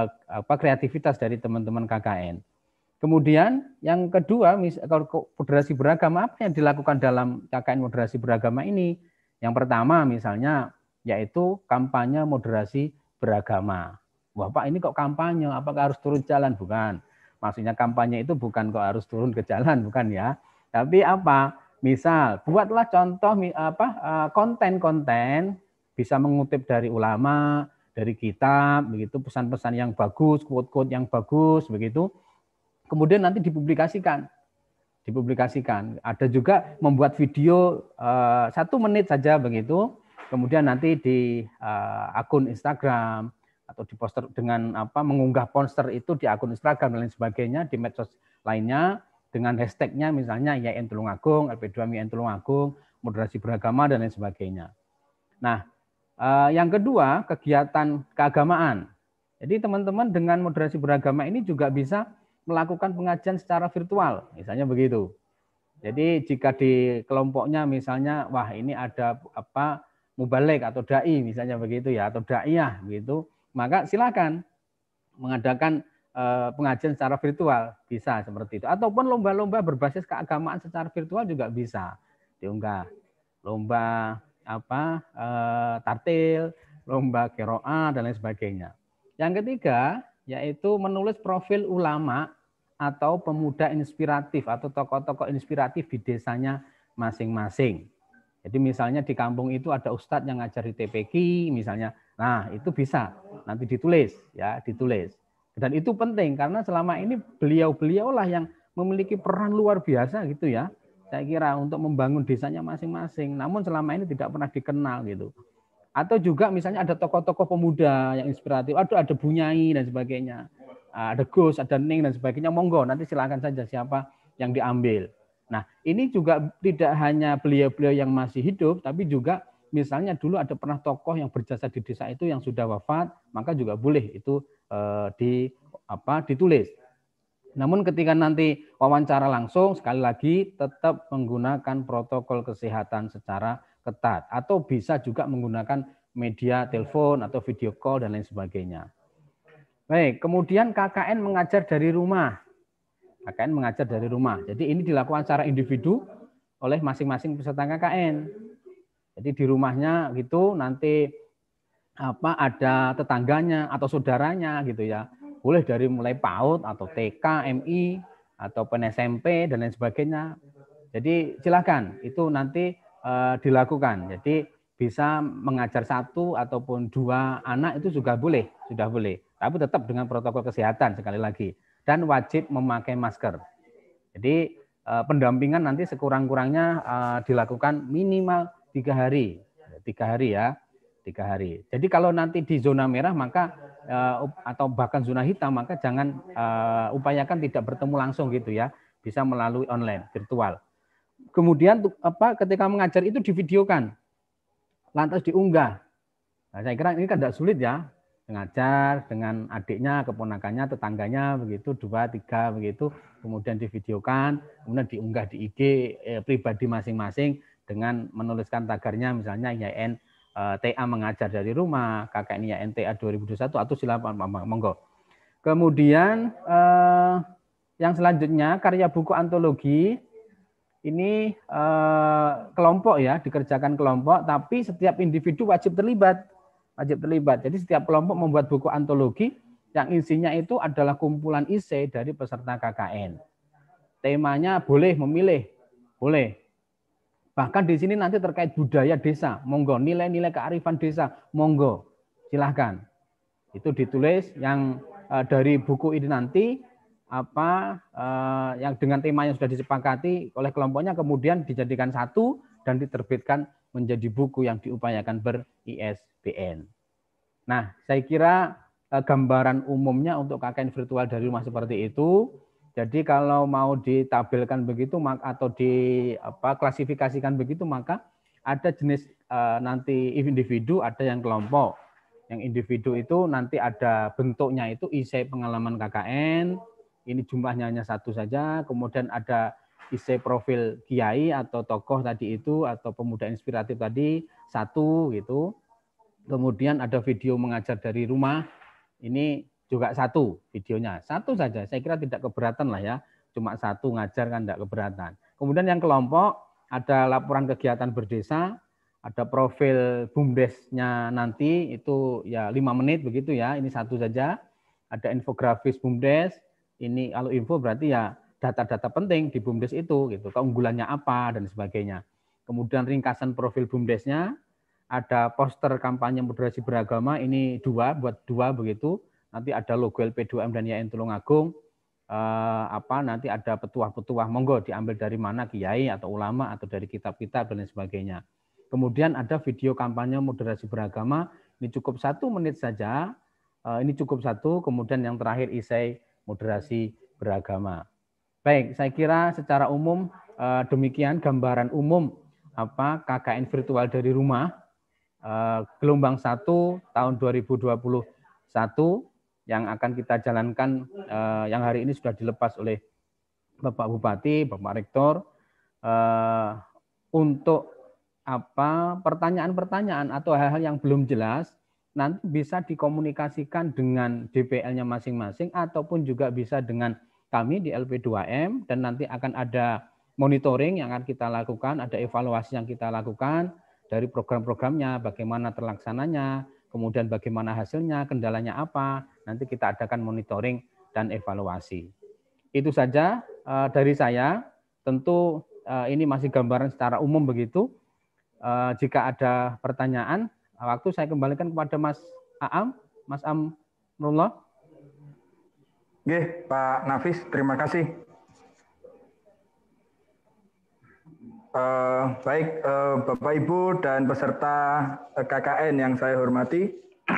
apa kreativitas dari teman-teman K K N. Kemudian yang kedua, kalau moderasi beragama apa yang dilakukan dalam K K N moderasi beragama ini? Yang pertama misalnya yaitu kampanye moderasi beragama. Wah Pak, ini kok kampanye? Apakah harus turun jalan? Bukan. Maksudnya kampanye itu bukan kok harus turun ke jalan, bukan ya. Tapi apa? Misal buatlah contoh apa konten-konten bisa mengutip dari ulama, dari kitab, begitu pesan-pesan yang bagus, quote-quote yang bagus, begitu. Kemudian nanti dipublikasikan, dipublikasikan. Ada juga membuat video uh, satu menit saja, begitu. Kemudian nanti di uh, akun Instagram atau di poster dengan apa mengunggah poster itu di akun Instagram dan lain sebagainya, di medsos lainnya dengan hashtagnya misalnya Y I N Tulungagung, L P dua M I N Tulungagung, moderasi beragama dan lain sebagainya. Nah. Uh, yang kedua, kegiatan keagamaan. Jadi teman-teman dengan moderasi beragama ini juga bisa melakukan pengajian secara virtual, misalnya begitu. Jadi jika di kelompoknya misalnya, wah ini ada apa mubalek atau dai misalnya begitu ya, atau daiyah begitu, maka silakan mengadakan uh, pengajian secara virtual, bisa seperti itu. Ataupun lomba-lomba berbasis keagamaan secara virtual juga bisa diunggah. Lomba apa eh, tartil, lomba qiraah dan lain sebagainya. Yang ketiga yaitu menulis profil ulama atau pemuda inspiratif atau tokoh-tokoh inspiratif di desanya masing-masing. Jadi misalnya di kampung itu ada ustadz yang ngajari T P Q misalnya. Nah, itu bisa nanti ditulis ya, ditulis. Dan itu penting karena selama ini beliau-beliaulah yang memiliki peran luar biasa gitu ya. Saya kira untuk membangun desanya masing-masing. Namun selama ini tidak pernah dikenal gitu. Atau juga misalnya ada tokoh-tokoh pemuda yang inspiratif. Aduh ada Bunyai dan sebagainya. Ada Gus, ada Ning dan sebagainya. Monggo nanti silakan saja siapa yang diambil. Nah ini juga tidak hanya beliau-beliau yang masih hidup. Tapi juga misalnya dulu ada pernah tokoh yang berjasa di desa itu yang sudah wafat. Maka juga boleh itu eh, di, apa, ditulis. Namun ketika nanti wawancara langsung, sekali lagi tetap menggunakan protokol kesehatan secara ketat. Atau bisa juga menggunakan media telepon atau video call dan lain sebagainya. Baik, kemudian K K N mengajar dari rumah. K K N mengajar dari rumah. Jadi ini dilakukan secara individu oleh masing-masing peserta K K N. Jadi di rumahnya gitu nanti apa ada tetangganya atau saudaranya gitu ya. Boleh dari mulai PAUD atau T K, M I, atau S M P, dan lain sebagainya. Jadi silakan, itu nanti uh, dilakukan. Jadi bisa mengajar satu ataupun dua anak itu juga boleh, sudah boleh. Tapi tetap dengan protokol kesehatan sekali lagi. Dan wajib memakai masker. Jadi uh, pendampingan nanti sekurang-kurangnya uh, dilakukan minimal tiga hari. Tiga hari ya. Tiga hari. Jadi kalau nanti di zona merah maka uh, atau bahkan zona hitam maka jangan uh, upayakan tidak bertemu langsung gitu ya, bisa melalui online virtual. Kemudian apa ketika mengajar itu divideokan, lantas diunggah. Nah, saya kira ini kan tidak sulit ya. ngajar dengan adiknya, keponakannya, tetangganya, begitu, dua, tiga, begitu, kemudian divideokan, kemudian diunggah di I G eh, pribadi masing-masing dengan menuliskan tagarnya, misalnya I A N eh, T A mengajar dari rumah, K K N I A N T A dua ribu dua puluh satu, atau silakan monggo. Kemudian eh, yang selanjutnya karya buku antologi, ini eh, kelompok ya, dikerjakan kelompok, tapi setiap individu wajib terlibat. wajib terlibat. Jadi setiap kelompok membuat buku antologi yang isinya itu adalah kumpulan isi dari peserta K K N. Temanya boleh memilih, boleh. Bahkan di sini nanti terkait budaya desa, monggo. Nilai-nilai kearifan desa, monggo. Silahkan. Itu ditulis yang uh, dari buku ini nanti apa uh, yang dengan tema yang sudah disepakati oleh kelompoknya kemudian dijadikan satu dan diterbitkan menjadi buku yang diupayakan ber-I S B N. Nah, saya kira eh, gambaran umumnya untuk K K N virtual dari rumah seperti itu. Jadi kalau mau ditampilkan begitu atau di apa, klasifikasikan begitu, maka ada jenis eh, nanti individu, ada yang kelompok. Yang individu itu nanti ada bentuknya itu isi pengalaman K K N, ini jumlahnya hanya satu saja, kemudian ada isi profil kiai atau tokoh tadi itu, atau pemuda inspiratif tadi, satu gitu. Kemudian ada video mengajar dari rumah, ini juga satu videonya, satu saja. Saya kira tidak keberatan lah ya, cuma satu ngajar kan tidak keberatan. Kemudian yang kelompok, ada laporan kegiatan berdesa, ada profil BUMDes-nya nanti, itu ya lima menit begitu ya, ini satu saja. Ada infografis BUMDes, ini kalau info berarti ya data-data penting di BUMDes itu, gitu, keunggulannya apa dan sebagainya. Kemudian ringkasan profil BUMDes-nya, ada poster kampanye moderasi beragama, ini dua, buat dua begitu. Nanti ada logo L P dua M dan Y A N Tulungagung. Eh, apa nanti ada petuah-petuah, monggo diambil dari mana, kiai atau ulama atau dari kitab-kitab dan lain sebagainya. Kemudian ada video kampanye moderasi beragama, ini cukup satu menit saja. Eh, ini cukup satu. Kemudian yang terakhir isai moderasi beragama. Baik, saya kira secara umum eh, demikian gambaran umum apa K K N virtual dari rumah. Uh, gelombang satu tahun dua ribu dua puluh satu yang akan kita jalankan, uh, yang hari ini sudah dilepas oleh Bapak Bupati, Bapak Rektor, uh, untuk apa pertanyaan-pertanyaan atau hal-hal yang belum jelas nanti bisa dikomunikasikan dengan D P L-nya masing-masing ataupun juga bisa dengan kami di L P dua M, dan nanti akan ada monitoring yang akan kita lakukan, ada evaluasi yang kita lakukan dari program-programnya, bagaimana terlaksananya, kemudian bagaimana hasilnya, kendalanya apa, nanti kita adakan monitoring dan evaluasi. Itu saja uh, dari saya, tentu uh, ini masih gambaran secara umum begitu. Uh, jika ada pertanyaan, waktu saya kembalikan kepada Mas Aam, Mas Amrullah. Oke, Pak Nafis, terima kasih. Uh, baik, uh, Bapak Ibu dan peserta K K N yang saya hormati,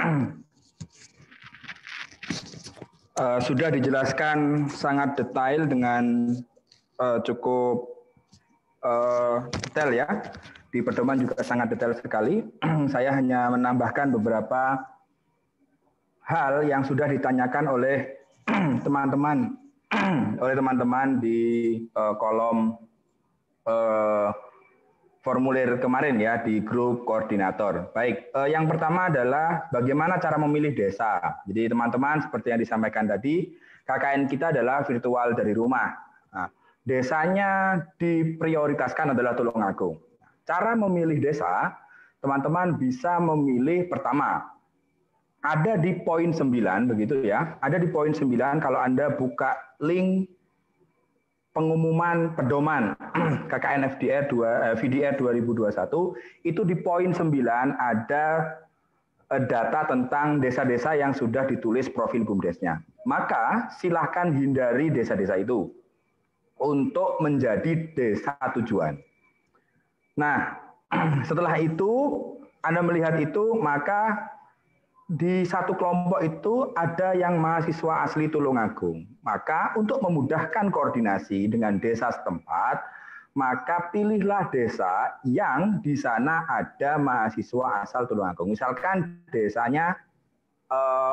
uh, sudah dijelaskan sangat detail dengan uh, cukup uh, detail ya. Di pedoman juga sangat detail sekali. Saya hanya menambahkan beberapa hal yang sudah ditanyakan oleh teman-teman oleh teman-teman di uh, kolom Uh, formulir kemarin ya di grup koordinator. Baik, uh, yang pertama adalah bagaimana cara memilih desa. Jadi teman-teman seperti yang disampaikan tadi, K K N kita adalah virtual dari rumah. Nah, desanya diprioritaskan adalah Tulungagung. Cara memilih desa, teman-teman bisa memilih pertama, ada di poin sembilan begitu ya. Ada di poin sembilan kalau Anda buka link pengumuman pedoman K K N F D R V D R dua ribu dua puluh satu, itu di poin sembilan ada data tentang desa-desa yang sudah ditulis profil BUMDesnya. Maka silahkan hindari desa-desa itu untuk menjadi desa tujuan. Nah, setelah itu Anda melihat itu, maka di satu kelompok itu ada yang mahasiswa asli Tulungagung. Maka untuk memudahkan koordinasi dengan desa setempat, maka pilihlah desa yang di sana ada mahasiswa asal Tulungagung. Misalkan desanya uh,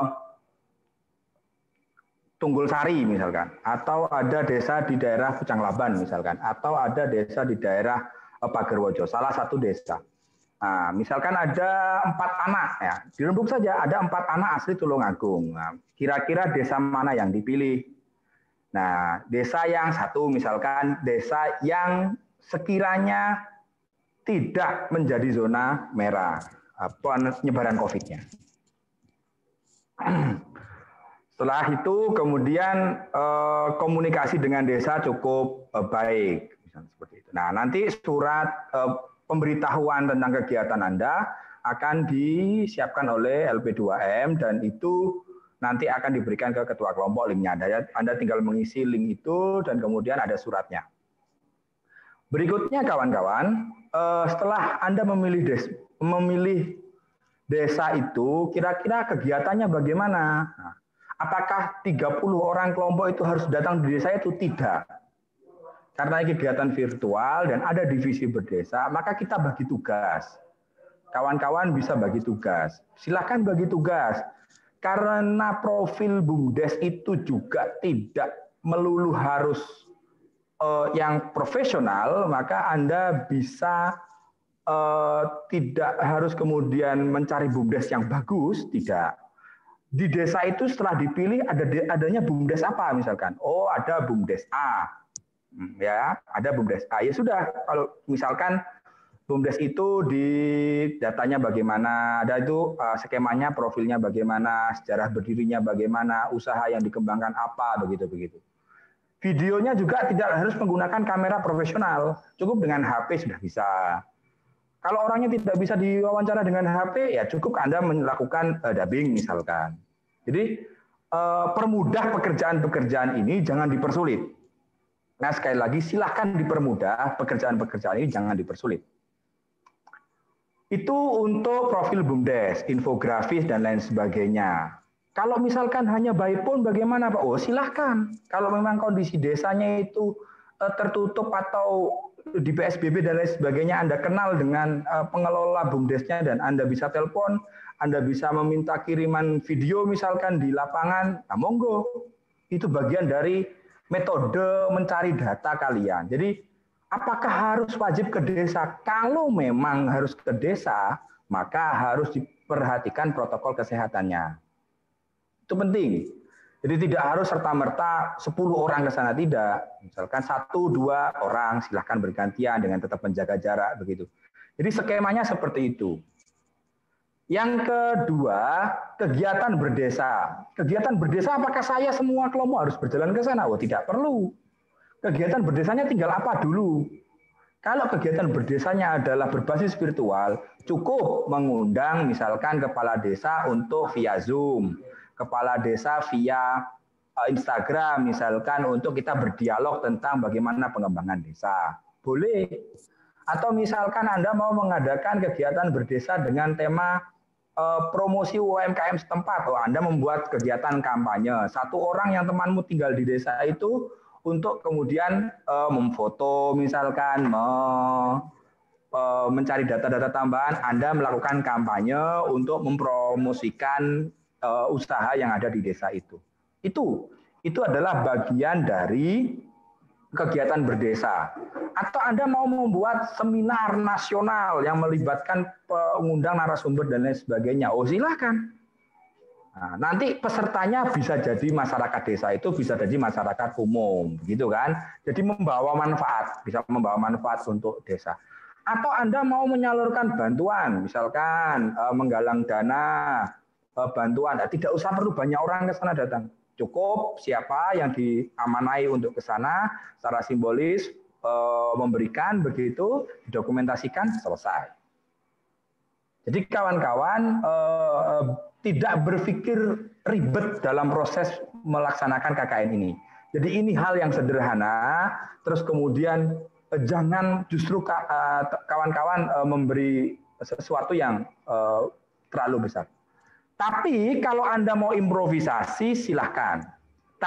Tunggul Sari misalkan, atau ada desa di daerah Pucanglaban misalkan, atau ada desa di daerah Pagerwojo, salah satu desa. Nah, misalkan ada empat anak, ya, dirembuk saja ada empat anak asli Tulungagung. Nah, kira-kira desa mana yang dipilih? Nah, desa yang satu misalkan desa yang sekiranya tidak menjadi zona merah penyebaran COVID-nya. Setelah itu kemudian eh, komunikasi dengan desa cukup eh, baik, misalnya seperti itu. Nah, nanti surat eh, pemberitahuan tentang kegiatan Anda akan disiapkan oleh L P dua M dan itu nanti akan diberikan ke ketua kelompok linknya. Anda, Anda tinggal mengisi link itu dan kemudian ada suratnya. Berikutnya kawan-kawan, eh, setelah Anda memilih des, memilih desa itu, kira-kira kegiatannya bagaimana? Nah, apakah tiga puluh orang kelompok itu harus datang di desa itu? Tidak. Karena kegiatan virtual dan ada divisi berdesa, maka kita bagi tugas. Kawan-kawan bisa bagi tugas. Silakan bagi tugas. Karena profil BUMDes itu juga tidak melulu harus uh, yang profesional, maka Anda bisa uh, tidak harus kemudian mencari BUMDes yang bagus, tidak. Di desa itu setelah dipilih ada adanya BUMDes apa misalkan? Oh, ada BUMDes A. Ya, ada BUMDes A. Ya sudah, kalau misalkan BUMDes itu di datanya bagaimana, ada itu uh, skemanya, profilnya bagaimana, sejarah berdirinya bagaimana, usaha yang dikembangkan apa, begitu-begitu. Videonya juga tidak harus menggunakan kamera profesional, cukup dengan H P sudah bisa. Kalau orangnya tidak bisa diwawancara dengan H P, ya cukup Anda melakukan uh, dubbing misalkan. Jadi uh, permudah pekerjaan-pekerjaan ini, jangan dipersulit. Nah sekali lagi silahkan dipermudah pekerjaan-pekerjaan ini, jangan dipersulit. Itu untuk profil BUMDes, infografis dan lain sebagainya. Kalau misalkan hanya by phone bagaimana Pak? Oh silahkan. Kalau memang kondisi desanya itu uh, tertutup atau di P S B B dan lain sebagainya, Anda kenal dengan uh, pengelola BUMDesnya dan Anda bisa telepon, Anda bisa meminta kiriman video misalkan di lapangan, nah monggo. Itu bagian dari metode mencari data kalian. Jadi apakah harus wajib ke desa? Kalau memang harus ke desa, maka harus diperhatikan protokol kesehatannya. Itu penting. Jadi tidak harus serta-merta sepuluh orang ke sana, tidak. Misalkan satu, dua orang, silahkan bergantian dengan tetap menjaga jarak, begitu. Jadi skemanya seperti itu. Yang kedua, kegiatan berdesa. Kegiatan berdesa apakah saya semua kelompok harus berjalan ke sana? Oh, tidak perlu. Kegiatan berdesanya tinggal apa dulu? Kalau kegiatan berdesanya adalah berbasis virtual, cukup mengundang misalkan kepala desa untuk via Zoom, kepala desa via Instagram misalkan untuk kita berdialog tentang bagaimana pengembangan desa. Boleh. Atau misalkan Anda mau mengadakan kegiatan berdesa dengan tema eh, promosi U M K M setempat. Oh, Anda membuat kegiatan kampanye. Satu orang yang temanmu tinggal di desa itu untuk kemudian eh, memfoto misalkan, me, eh, mencari data-data tambahan, Anda melakukan kampanye untuk mempromosikan Uh, usaha yang ada di desa itu. Itu itu adalah bagian dari kegiatan berdesa. Atau Anda mau membuat seminar nasional yang melibatkan pengundang narasumber dan lain sebagainya. Oh, silakan. Nah, nanti pesertanya bisa jadi masyarakat desa itu, bisa jadi masyarakat umum, gitu kan? Jadi membawa manfaat, bisa membawa manfaat untuk desa. Atau Anda mau menyalurkan bantuan, misalkan uh, menggalang dana bantuan, tidak usah perlu banyak orang ke sana datang. Cukup siapa yang diamanai untuk ke sana secara simbolis e, memberikan begitu, didokumentasikan, selesai. Jadi kawan-kawan e, tidak berpikir ribet dalam proses melaksanakan K K N ini. Jadi ini hal yang sederhana, terus kemudian e, jangan justru kawan-kawan e, memberi sesuatu yang e, terlalu besar. Tapi kalau Anda mau improvisasi, silahkan.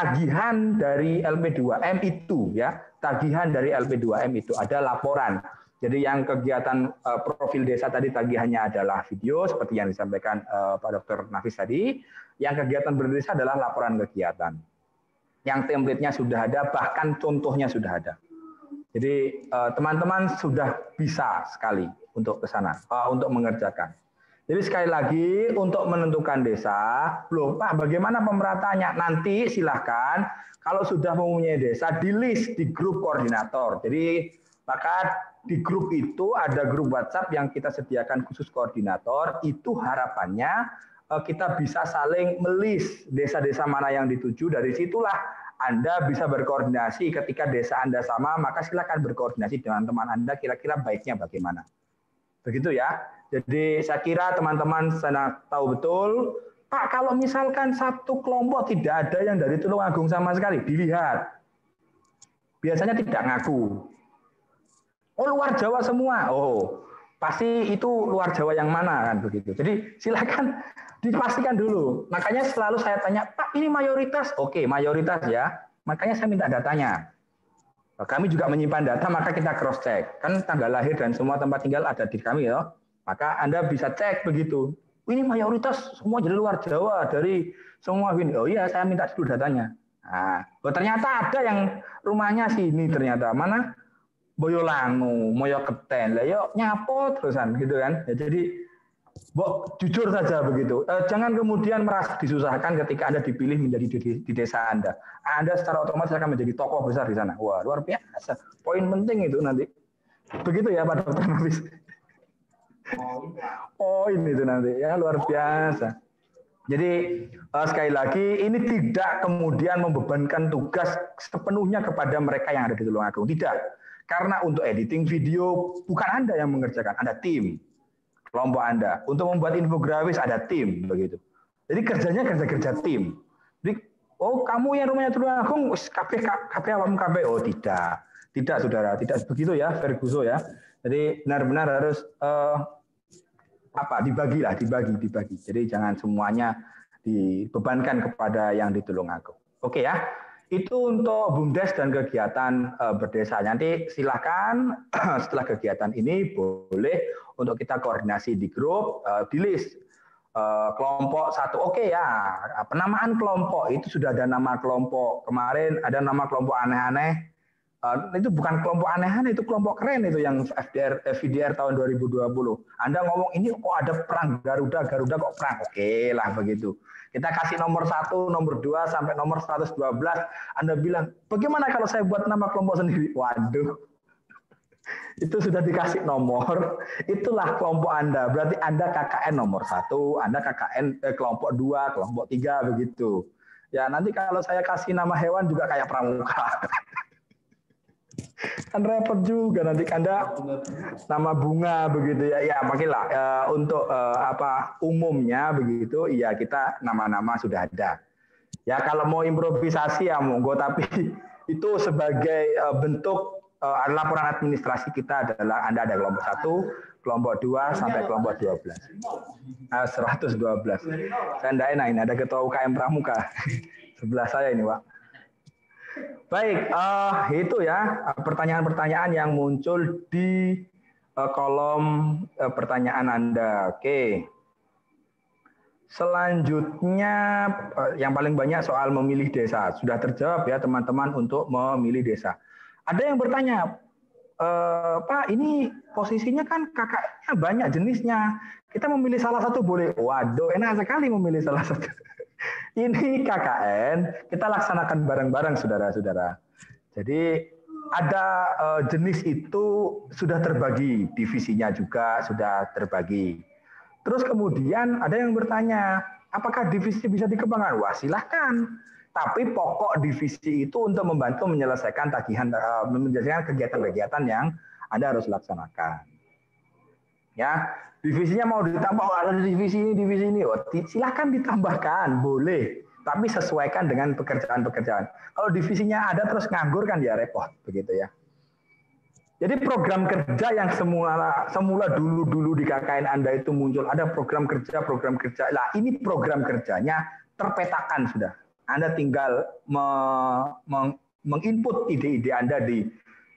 Tagihan dari L P dua M itu, ya, tagihan dari L P dua M itu ada laporan. Jadi yang kegiatan uh, profil desa tadi tagihannya adalah video seperti yang disampaikan uh, Pak Doktor Nafis tadi. Yang kegiatan berdesa adalah laporan kegiatan. Yang template-nya sudah ada, bahkan contohnya sudah ada. Jadi teman-teman uh, sudah bisa sekali untuk ke sana, uh, untuk mengerjakan. Jadi sekali lagi untuk menentukan desa, belum Pak, bagaimana pemerataannya? Nanti silahkan kalau sudah mempunyai desa di list di grup koordinator. Jadi maka di grup itu ada grup WhatsApp yang kita sediakan khusus koordinator. Itu harapannya kita bisa saling melis desa-desa mana yang dituju. Dari situlah Anda bisa berkoordinasi. Ketika desa Anda sama, maka silakan berkoordinasi dengan teman Anda. Kira-kira baiknya bagaimana? Begitu ya. Jadi saya kira teman-teman sana tahu betul. Pak, kalau misalkan satu kelompok tidak ada yang dari Tulungagung sama sekali, dilihat. Biasanya tidak ngaku. Oh, luar Jawa semua. Oh, pasti itu luar Jawa yang mana kan begitu. Jadi silakan dipastikan dulu. Makanya selalu saya tanya, Pak, ini mayoritas? Oke, mayoritas ya. Makanya saya minta datanya. Kami juga menyimpan data, maka kita cross check. Kan tanggal lahir dan semua tempat tinggal ada di kami ya. Maka Anda bisa cek begitu. Ini mayoritas semua dari luar Jawa, dari semua ini. Oh iya, saya minta dulu datanya. Nah, oh, ternyata ada yang rumahnya sini ternyata. Mana? Boyolali, Moyoketen, lah yuk nyapo terusan gitu kan. Ya, jadi bo, jujur saja begitu. Eh, jangan kemudian merasa disusahkan ketika Anda dipilih menjadi di, di desa Anda. Anda secara otomatis akan menjadi tokoh besar di sana. Wah, luar biasa. Poin penting itu nanti. Begitu ya Pak Dokter Nafis. Poin itu nanti ya luar biasa. Jadi eh, sekali lagi ini tidak kemudian membebankan tugas sepenuhnya kepada mereka yang ada di Tulungagung. Tidak. Karena untuk editing video bukan Anda yang mengerjakan, ada tim kelompok Anda. Untuk membuat infografis ada tim begitu. Jadi kerjanya kerja-kerja tim. Jadi oh kamu yang rumahnya Tulungagung, K P K P awam K P. Oh tidak, tidak saudara, tidak begitu ya, Ferguso ya. Jadi benar-benar harus eh, apa dibagi lah, dibagi, dibagi. Jadi jangan semuanya dibebankan kepada yang di Tulungagung. Oke ya. Itu untuk BUMDes dan kegiatan uh, berdesa. Nanti silakan setelah kegiatan ini boleh untuk kita koordinasi di grup, uh, di list uh, kelompok satu. Oke ya, penamaan kelompok itu sudah ada nama kelompok. Kemarin ada nama kelompok aneh-aneh. Uh, itu bukan kelompok aneh-aneh, itu kelompok keren itu yang F D R, F V D R tahun dua ribu dua puluh. Anda ngomong ini kok ada perang Garuda, Garuda kok perang. Oke lah begitu. Kita kasih nomor satu, nomor dua, sampai nomor seratus dua belas. Anda bilang, bagaimana kalau saya buat nama kelompok sendiri? Waduh, itu sudah dikasih nomor. Itulah kelompok Anda. Berarti Anda K K N nomor satu, Anda K K N eh, kelompok dua, kelompok tiga, begitu. Ya nanti kalau saya kasih nama hewan juga kayak pramuka. Kan repot juga nanti Anda nama bunga begitu ya. Ya makinlah e, untuk e, apa umumnya begitu ya kita nama-nama sudah ada. Ya kalau mau improvisasi ya monggo, tapi itu sebagai e, bentuk e, laporan administrasi kita adalah Anda ada kelompok satu, kelompok dua sampai kelompok dua belas. Nah, seratus dua belas. Saya enggak enak ini ada ketua U K M Pramuka. Sebelah saya ini, Pak. Baik, uh, itu ya pertanyaan-pertanyaan yang muncul di uh, kolom uh, pertanyaan Anda. Oke. Selanjutnya uh, yang paling banyak soal memilih desa. Sudah terjawab ya teman-teman untuk memilih desa. Ada yang bertanya, e, Pak ini posisinya kan K K N-nya banyak jenisnya. Kita memilih salah satu boleh? Waduh, enak sekali memilih salah satu. Ini K K N kita laksanakan bareng-bareng saudara-saudara. Jadi ada uh, jenis itu sudah terbagi, divisinya juga sudah terbagi. Terus kemudian ada yang bertanya, apakah divisi bisa dikembangkan? Wah silahkan. Tapi pokok divisi itu untuk membantu menyelesaikan tagihan, uh, menyelesaikan kegiatan-kegiatan yang Anda harus laksanakan. Ya, divisinya mau ditambah, oh, ada divisi ini, divisi ini, oh, silakan ditambahkan, boleh, tapi sesuaikan dengan pekerjaan-pekerjaan. Kalau divisinya ada terus nganggur kan ya repot, begitu ya. Jadi program kerja yang semula semula dulu-dulu di K K N Anda itu muncul, ada program kerja, program kerja. Lah ini program kerjanya terpetakan sudah. Anda tinggal me, me, menginput ide-ide Anda di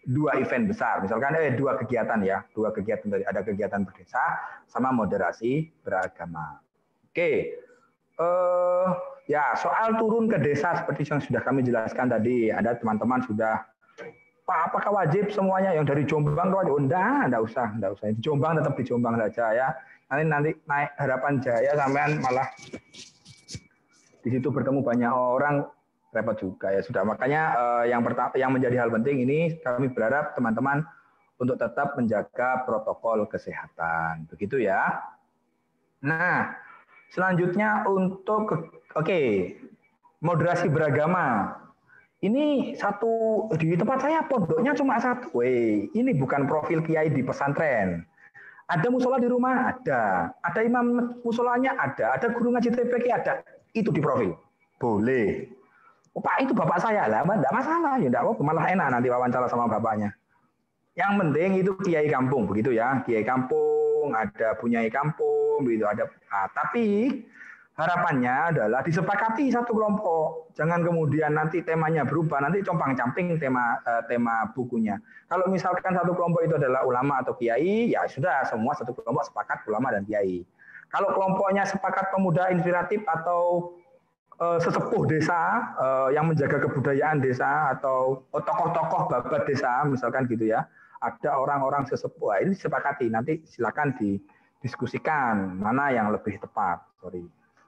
dua event besar, misalkan eh dua kegiatan ya, dua kegiatan tadi, ada kegiatan berdesa sama moderasi beragama. Oke, eh, ya soal turun ke desa seperti yang sudah kami jelaskan tadi, ada teman-teman sudah, Pak, apakah wajib semuanya yang dari Jombang? Oh, enggak, enggak usah, enggak usah. Di Jombang tetap di Jombang saja ya. Nanti nanti naik Harapan Jaya sampean malah di situ bertemu banyak orang, repot juga ya. Sudah, makanya eh, yang pertama, yang menjadi hal penting ini kami berharap teman-teman untuk tetap menjaga protokol kesehatan, begitu ya. Nah, selanjutnya untuk oke, okay, moderasi beragama. Ini satu di tempat saya pondoknya cuma satu. Weh, ini bukan profil kiai di pesantren. Ada musola di rumah, ada. Ada imam musolanya, ada. Ada guru ngaji T P Q, ada. Itu di profil. Boleh. Oh, Pak, itu bapak saya lah, enggak masalah. Ya enggak apa, malah enak nanti wawancara sama bapaknya. Yang penting itu kiai kampung, begitu ya. Kiai kampung, ada punyai kampung, begitu ada. Nah, tapi harapannya adalah disepakati satu kelompok. Jangan kemudian nanti temanya berubah, nanti compang-camping tema tema bukunya. Kalau misalkan satu kelompok itu adalah ulama atau kiai, ya sudah semua satu kelompok sepakat ulama dan kiai. Kalau kelompoknya sepakat pemuda inspiratif atau uh, sesepuh desa uh, yang menjaga kebudayaan desa atau tokoh-tokoh babat desa, misalkan gitu ya, ada orang-orang sesepuh, ini disepakati. Nanti silakan didiskusikan mana yang lebih tepat. Sorry.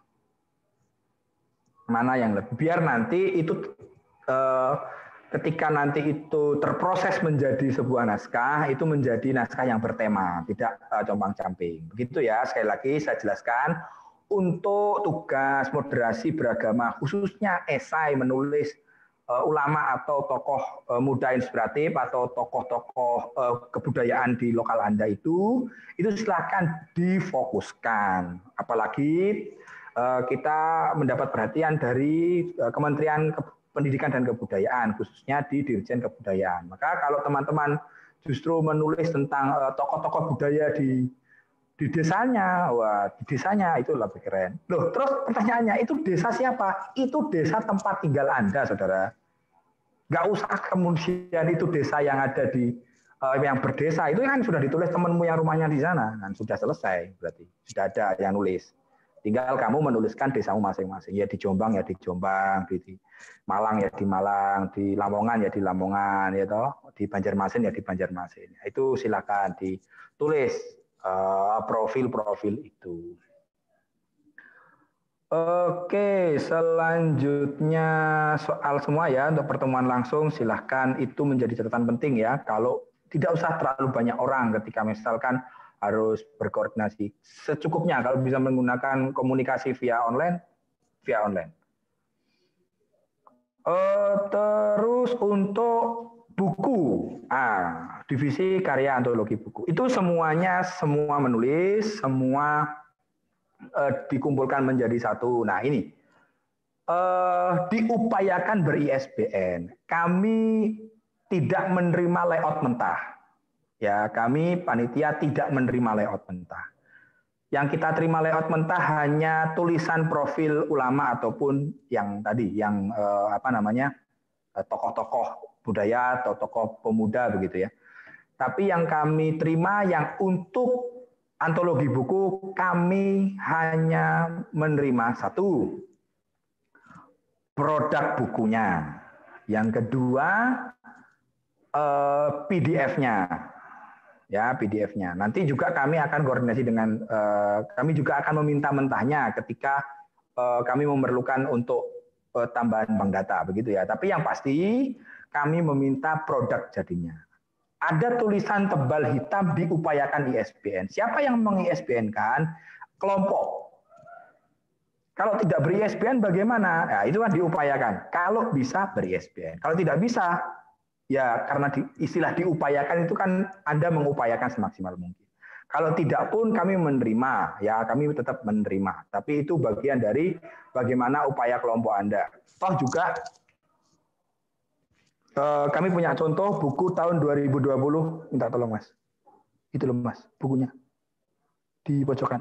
Mana yang lebih, biar nanti itu eh, ketika nanti itu terproses menjadi sebuah naskah, itu menjadi naskah yang bertema, tidak eh, compang-camping. Begitu ya, sekali lagi saya jelaskan, untuk tugas moderasi beragama, khususnya esai menulis eh, ulama atau tokoh eh, muda inspiratif atau tokoh-tokoh eh, kebudayaan di lokal Anda itu, itu silakan difokuskan. Apalagi kita mendapat perhatian dari Kementerian Pendidikan dan Kebudayaan, khususnya di Dirjen Kebudayaan. Maka kalau teman-teman justru menulis tentang tokoh-tokoh budaya di di desanya, wah di desanya itu lebih keren. Loh, terus pertanyaannya, itu desa siapa? Itu desa tempat tinggal Anda, saudara. Nggak usah kemudian itu desa yang ada di yang berdesa, itu kan sudah ditulis temanmu yang rumahnya di sana, kan sudah selesai berarti, sudah ada yang nulis. Tinggal kamu menuliskan desamu masing-masing. Ya di Jombang ya di Jombang, di, di Malang ya di Malang, di Lamongan ya di Lamongan, ya toh, di Banjarmasin ya di Banjarmasin. Itu silakan ditulis profil-profil uh, itu. Oke, selanjutnya soal semua ya untuk pertemuan langsung, silahkan itu menjadi catatan penting ya. Kalau tidak usah terlalu banyak orang ketika misalkan harus berkoordinasi secukupnya, kalau bisa menggunakan komunikasi via online, via online. Uh, terus untuk buku, ah, divisi karya antologi buku, itu semuanya semua menulis, semua uh, dikumpulkan menjadi satu. Nah ini uh, diupayakan ber-I S B N. Kami tidak menerima layout mentah. Ya, kami panitia tidak menerima layout mentah. Yang kita terima layout mentah hanya tulisan profil ulama ataupun yang tadi, yang eh, apa namanya tokoh-tokoh budaya atau tokoh pemuda begitu ya. Tapi yang kami terima yang untuk antologi buku, kami hanya menerima satu, produk bukunya. Yang kedua, eh, P D F-nya. Ya, P D F-nya. Nanti juga kami akan koordinasi dengan, uh, kami juga akan meminta mentahnya ketika uh, kami memerlukan untuk uh, tambahan bank data, begitu ya. Tapi yang pasti kami meminta produk jadinya. Ada tulisan tebal hitam diupayakan I S B N. Siapa yang meng-I S B N-kan? Kelompok. Kalau tidak ber-I S B N bagaimana? Nah, itu kan diupayakan. Kalau bisa ber-I S B N. Kalau tidak bisa, ya karena di, istilah diupayakan itu kan Anda mengupayakan semaksimal mungkin. Kalau tidak pun kami menerima, ya kami tetap menerima. Tapi itu bagian dari bagaimana upaya kelompok Anda. Toh juga eh, kami punya contoh buku tahun dua ribu dua puluh, minta tolong Mas. Itu loh Mas, bukunya. Di pojokan.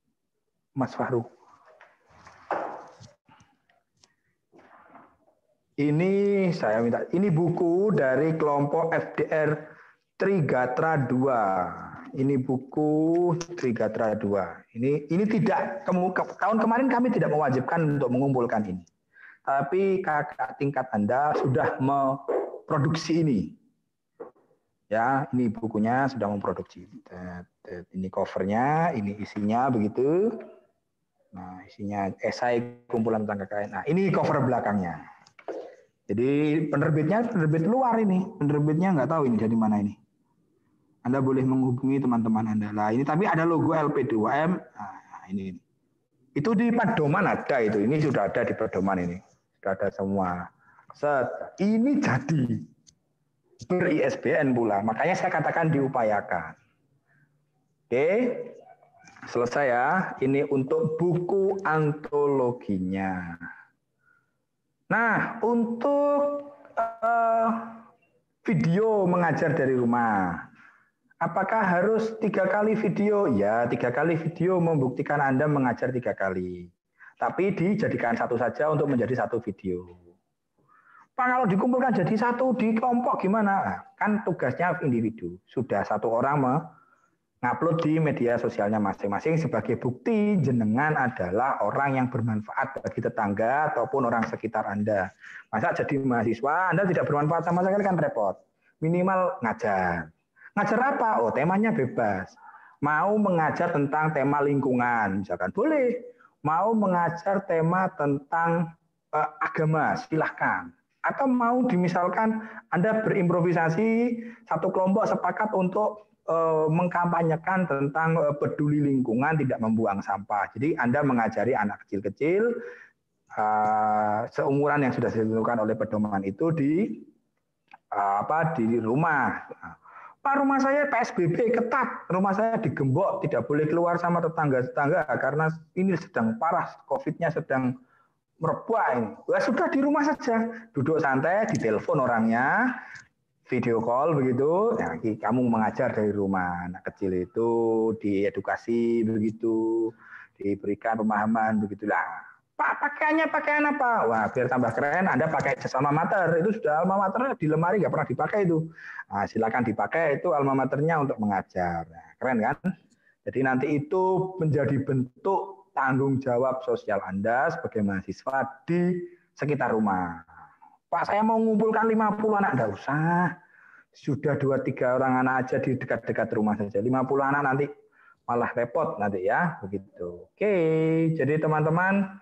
Mas Fahru. Ini saya minta, ini buku dari kelompok F D R Trigatra dua. Ini buku Trigatra dua. Ini ini tidak tahun kemarin kami tidak mewajibkan untuk mengumpulkan ini. Tapi kakak tingkat Anda sudah memproduksi ini. Ya, ini bukunya sudah memproduksi. Ini covernya, ini isinya begitu. Nah, isinya esai kumpulan tentang K K N. Nah, ini cover belakangnya. Jadi penerbitnya penerbit luar ini, penerbitnya nggak tahu ini dari mana ini. Anda boleh menghubungi teman-teman Anda lah. Ini tapi ada logo L P dua M. Nah, ini. Itu di pedoman ada itu. Ini sudah ada di pedoman ini. Sudah ada semua. Set. Ini jadi ber-I S B N pula. Makanya saya katakan diupayakan. Oke. Selesai ya. Ini untuk buku antologinya. Nah, untuk uh, video mengajar dari rumah. Apakah harus tiga kali video? Ya, tiga kali video membuktikan Anda mengajar tiga kali. Tapi dijadikan satu saja untuk menjadi satu video. Pak, kalau dikumpulkan jadi satu di kelompok gimana? Kan tugasnya individu. Sudah satu orang mengupload di media sosialnya masing-masing sebagai bukti jenengan adalah orang yang bermanfaat bagi tetangga ataupun orang sekitar Anda. Masa jadi mahasiswa Anda tidak bermanfaat sama sekali kan repot. Minimal ngajar. Ngajar apa? Oh, temanya bebas. Mau mengajar tentang tema lingkungan, misalkan boleh. Mau mengajar tema tentang uh, agama, silahkan. Atau mau dimisalkan Anda berimprovisasi, satu kelompok sepakat untuk uh, mengkampanyekan tentang uh, peduli lingkungan, tidak membuang sampah. Jadi Anda mengajari anak kecil-kecil, uh, seumuran yang sudah ditentukan oleh pedoman itu di, uh, apa, di rumah. Pak, rumah saya P S B B ketat, rumah saya digembok, tidak boleh keluar sama tetangga-tetangga karena ini sedang parah, COVID-nya sedang merebak ini. Ya sudah di rumah saja, duduk santai, ditelepon orangnya, video call begitu. Nah, kamu mengajar dari rumah, anak kecil itu diedukasi begitu, diberikan pemahaman begitulah. Pak, pakaiannya pakaian apa? Wah, biar tambah keren, Anda pakai jas alma mater. Itu sudah alma maternya di lemari, nggak pernah dipakai itu. Nah, silakan dipakai, itu alma maternya untuk mengajar. Nah, keren kan? Jadi nanti itu menjadi bentuk tanggung jawab sosial Anda sebagai mahasiswa di sekitar rumah. Pak, saya mau mengumpulkan lima puluh anak, nggak usah. Sudah dua tiga orang anak aja di dekat-dekat rumah saja. lima puluh anak nanti malah repot nanti ya, begitu. Oke, jadi teman-teman,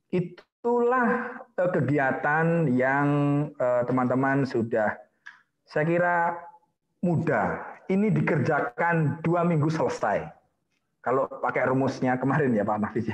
itulah kegiatan yang teman-teman sudah, saya kira mudah. Ini dikerjakan dua minggu selesai. Kalau pakai rumusnya kemarin ya Pak Nafis.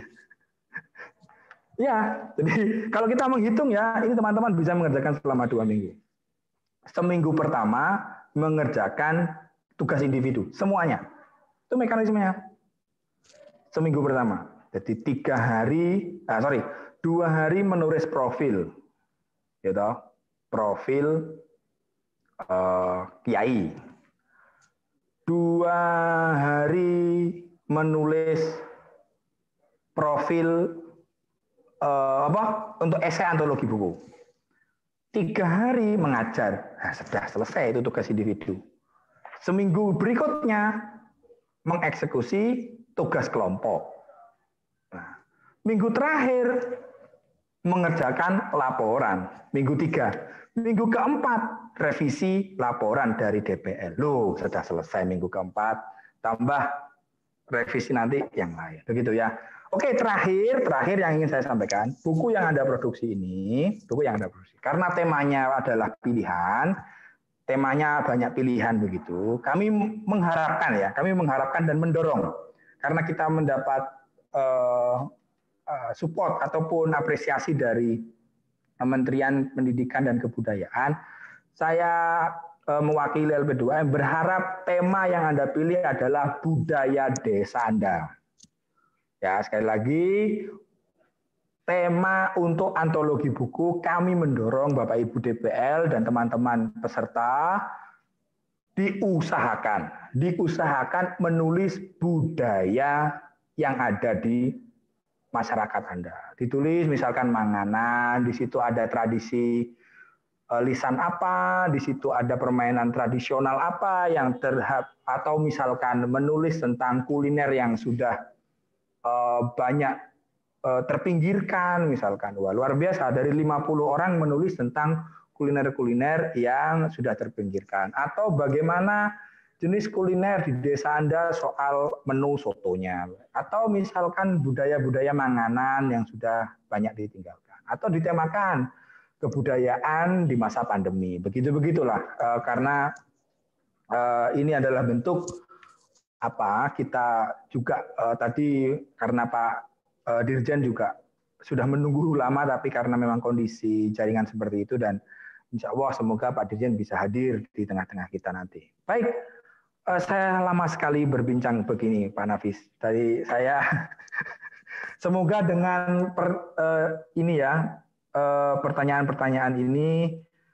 Ya, jadi kalau kita menghitung ya, ini teman-teman bisa mengerjakan selama dua minggu. Seminggu pertama mengerjakan tugas individu, semuanya. Itu mekanismenya. Seminggu pertama. Jadi tiga hari, ah, sorry, dua hari menulis profil, gitu, profil uh, kiai. Dua hari menulis profil uh, apa untuk esai antologi buku. Tiga hari mengajar, nah, sudah selesai itu tugas individu. Seminggu berikutnya mengeksekusi tugas kelompok. Nah, minggu terakhir mengerjakan laporan. Minggu tiga. Minggu keempat revisi laporan dari D P L. Loh, sudah selesai minggu keempat. Tambah revisi nanti yang lain. Begitu ya. Oke, terakhir, terakhir yang ingin saya sampaikan. Buku yang Anda produksi ini, buku yang Anda produksi. Karena temanya adalah pilihan, temanya banyak pilihan begitu. Kami mengharapkan ya, kami mengharapkan dan mendorong. Karena kita mendapat Uh, uh, support ataupun apresiasi dari Kementerian Pendidikan dan Kebudayaan, saya uh, mewakili L P dua M berharap tema yang Anda pilih adalah budaya desa Anda. Ya, sekali lagi, tema untuk antologi buku kami mendorong Bapak Ibu D P L dan teman-teman peserta diusahakan, diusahakan menulis budaya yang ada di masyarakat Anda. Ditulis misalkan Manganan, di situ ada tradisi lisan apa, di situ ada permainan tradisional apa yang terhadap, atau misalkan menulis tentang kuliner yang sudah uh, banyak uh, terpinggirkan, misalkan. Wah, luar biasa, dari lima puluh orang menulis tentang kuliner-kuliner yang sudah terpinggirkan. Atau bagaimana jenis kuliner di desa Anda soal menu sotonya. Atau misalkan budaya-budaya manganan yang sudah banyak ditinggalkan. Atau ditemakan kebudayaan di masa pandemi. Begitu-begitulah, uh, karena uh, ini adalah bentuk apa kita juga uh, tadi karena Pak uh, Dirjen juga sudah menunggu lama, tapi karena memang kondisi jaringan seperti itu, dan insya Allah semoga Pak Dirjen bisa hadir di tengah-tengah kita nanti. Baik, uh, saya lama sekali berbincang begini Pak Nafis. Dari saya semoga dengan per, uh, ini ya, pertanyaan-pertanyaan ini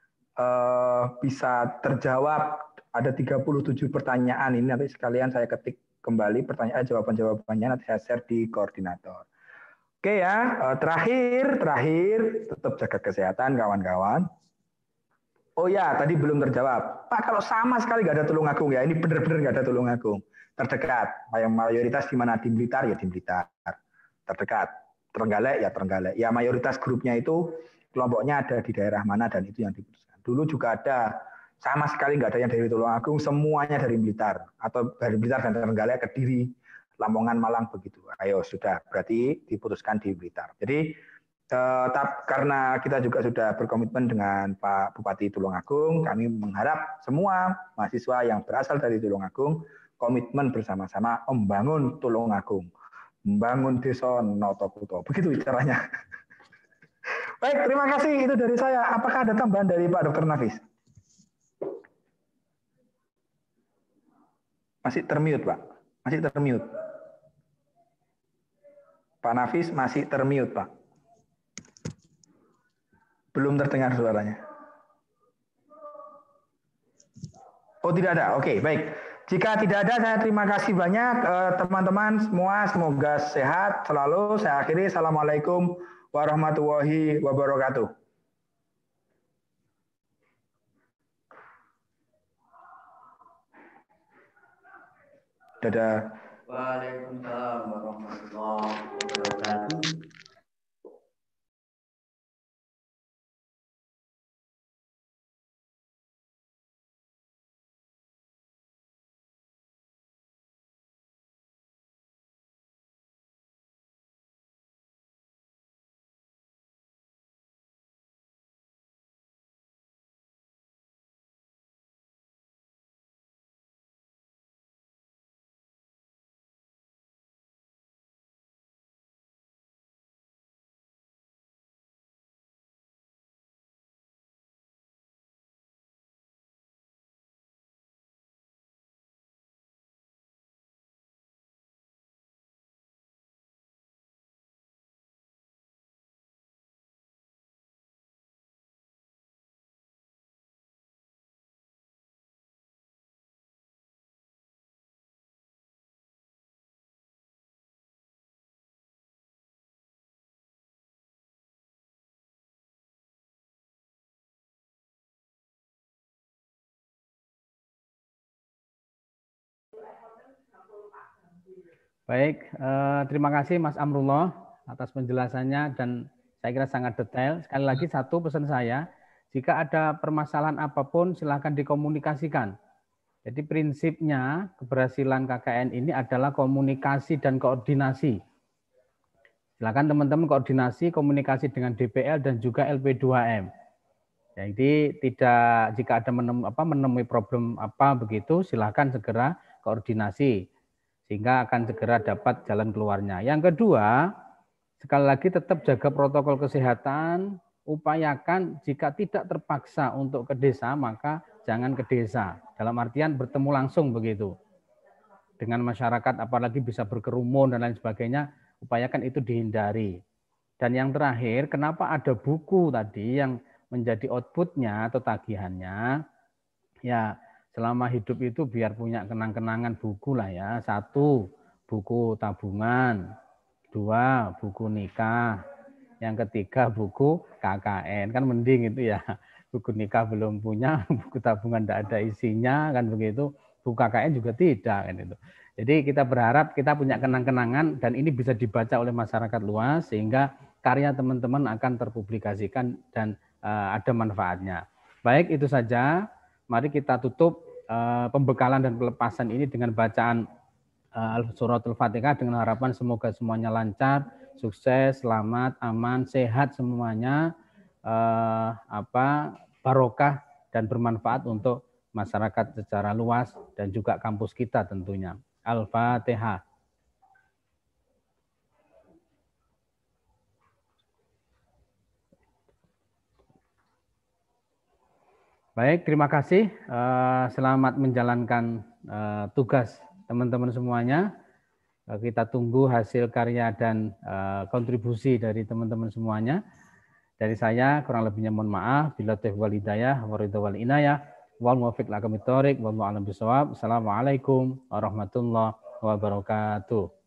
uh, bisa terjawab. Ada tiga puluh tujuh pertanyaan ini, nanti sekalian saya ketik kembali pertanyaan jawaban-jawabannya, nanti saya share di koordinator. Oke ya, uh, terakhir terakhir tetap jaga kesehatan kawan-kawan. Oh ya, tadi belum terjawab. Pak, kalau sama sekali nggak ada Tulungagung ya, ini benar-benar nggak ada Tulungagung. Terdekat, yang mayoritas di mana? Di Blitar ya di Blitar. Terdekat. Trenggalek ya Trenggalek. Ya mayoritas grupnya itu kelompoknya ada di daerah mana, dan itu yang diputuskan. Dulu juga ada, sama sekali nggak ada yang dari Tulungagung, semuanya dari Blitar. Atau dari Blitar dan Trenggalek, Kediri, Lamongan, Malang, begitu. Ayo, sudah. Berarti diputuskan di Blitar. Jadi, eh, tap, karena kita juga sudah berkomitmen dengan Pak Bupati Tulungagung, kami mengharap semua mahasiswa yang berasal dari Tulungagung komitmen bersama-sama membangun Tulungagung. Membangun desa Noto Kuto. Begitu caranya. Baik, terima kasih. Itu dari saya. Apakah ada tambahan dari Pak Dokter Nafis? Masih termute, Pak. Masih termute. Pak Nafis masih termute, Pak. Belum terdengar suaranya. Oh, tidak ada. Oke, baik. Jika tidak ada, saya terima kasih banyak teman-teman semua. Semoga sehat selalu. Saya akhiri. Assalamualaikum warahmatullahi wabarakatuh. Dadah. Waalaikumsalam warahmatullahi wabarakatuh. Baik, eh, terima kasih Mas Amrullah atas penjelasannya dan saya kira sangat detail. Sekali lagi satu pesan saya, jika ada permasalahan apapun silakan dikomunikasikan. Jadi prinsipnya keberhasilan K K N ini adalah komunikasi dan koordinasi. Silakan teman-teman koordinasi, komunikasi dengan D P L dan juga L P dua M. Jadi tidak, jika ada menemui, apa, menemui problem apa begitu, silakan segera koordinasi sehingga akan segera dapat jalan keluarnya. Yang kedua, sekali lagi tetap jaga protokol kesehatan, upayakan jika tidak terpaksa untuk ke desa, maka jangan ke desa. Dalam artian bertemu langsung begitu. Dengan masyarakat, apalagi bisa berkerumun dan lain sebagainya, upayakan itu dihindari. Dan yang terakhir, kenapa ada buku tadi yang menjadi outputnya atau tagihannya, ya selama hidup itu biar punya kenang-kenangan buku lah ya. Satu, buku tabungan. Dua, buku nikah. Yang ketiga, buku K K N. Kan mending itu ya. buku nikah belum punya, buku tabungan tidak ada isinya, kan begitu. Buku K K N juga tidak, kan itu. Jadi kita berharap kita punya kenang-kenangan dan ini bisa dibaca oleh masyarakat luas sehingga karya teman-teman akan terpublikasikan dan uh, ada manfaatnya. Baik, itu saja. Mari kita tutup uh, pembekalan dan pelepasan ini dengan bacaan uh, suratul Fatihah dengan harapan semoga semuanya lancar, sukses, selamat, aman, sehat semuanya, uh, apa barokah dan bermanfaat untuk masyarakat secara luas dan juga kampus kita tentunya. Al-Fatihah. Baik, terima kasih. Selamat menjalankan tugas teman-teman semuanya. Kita tunggu hasil karya dan kontribusi dari teman-teman semuanya. Dari saya kurang lebihnya mohon maaf. Bila taufiq wal hidayah, waridha wal inayah, wal muwaffiq lakum bithoriq, wallahu a'lam bishawab. Assalamualaikum warahmatullahi wabarakatuh.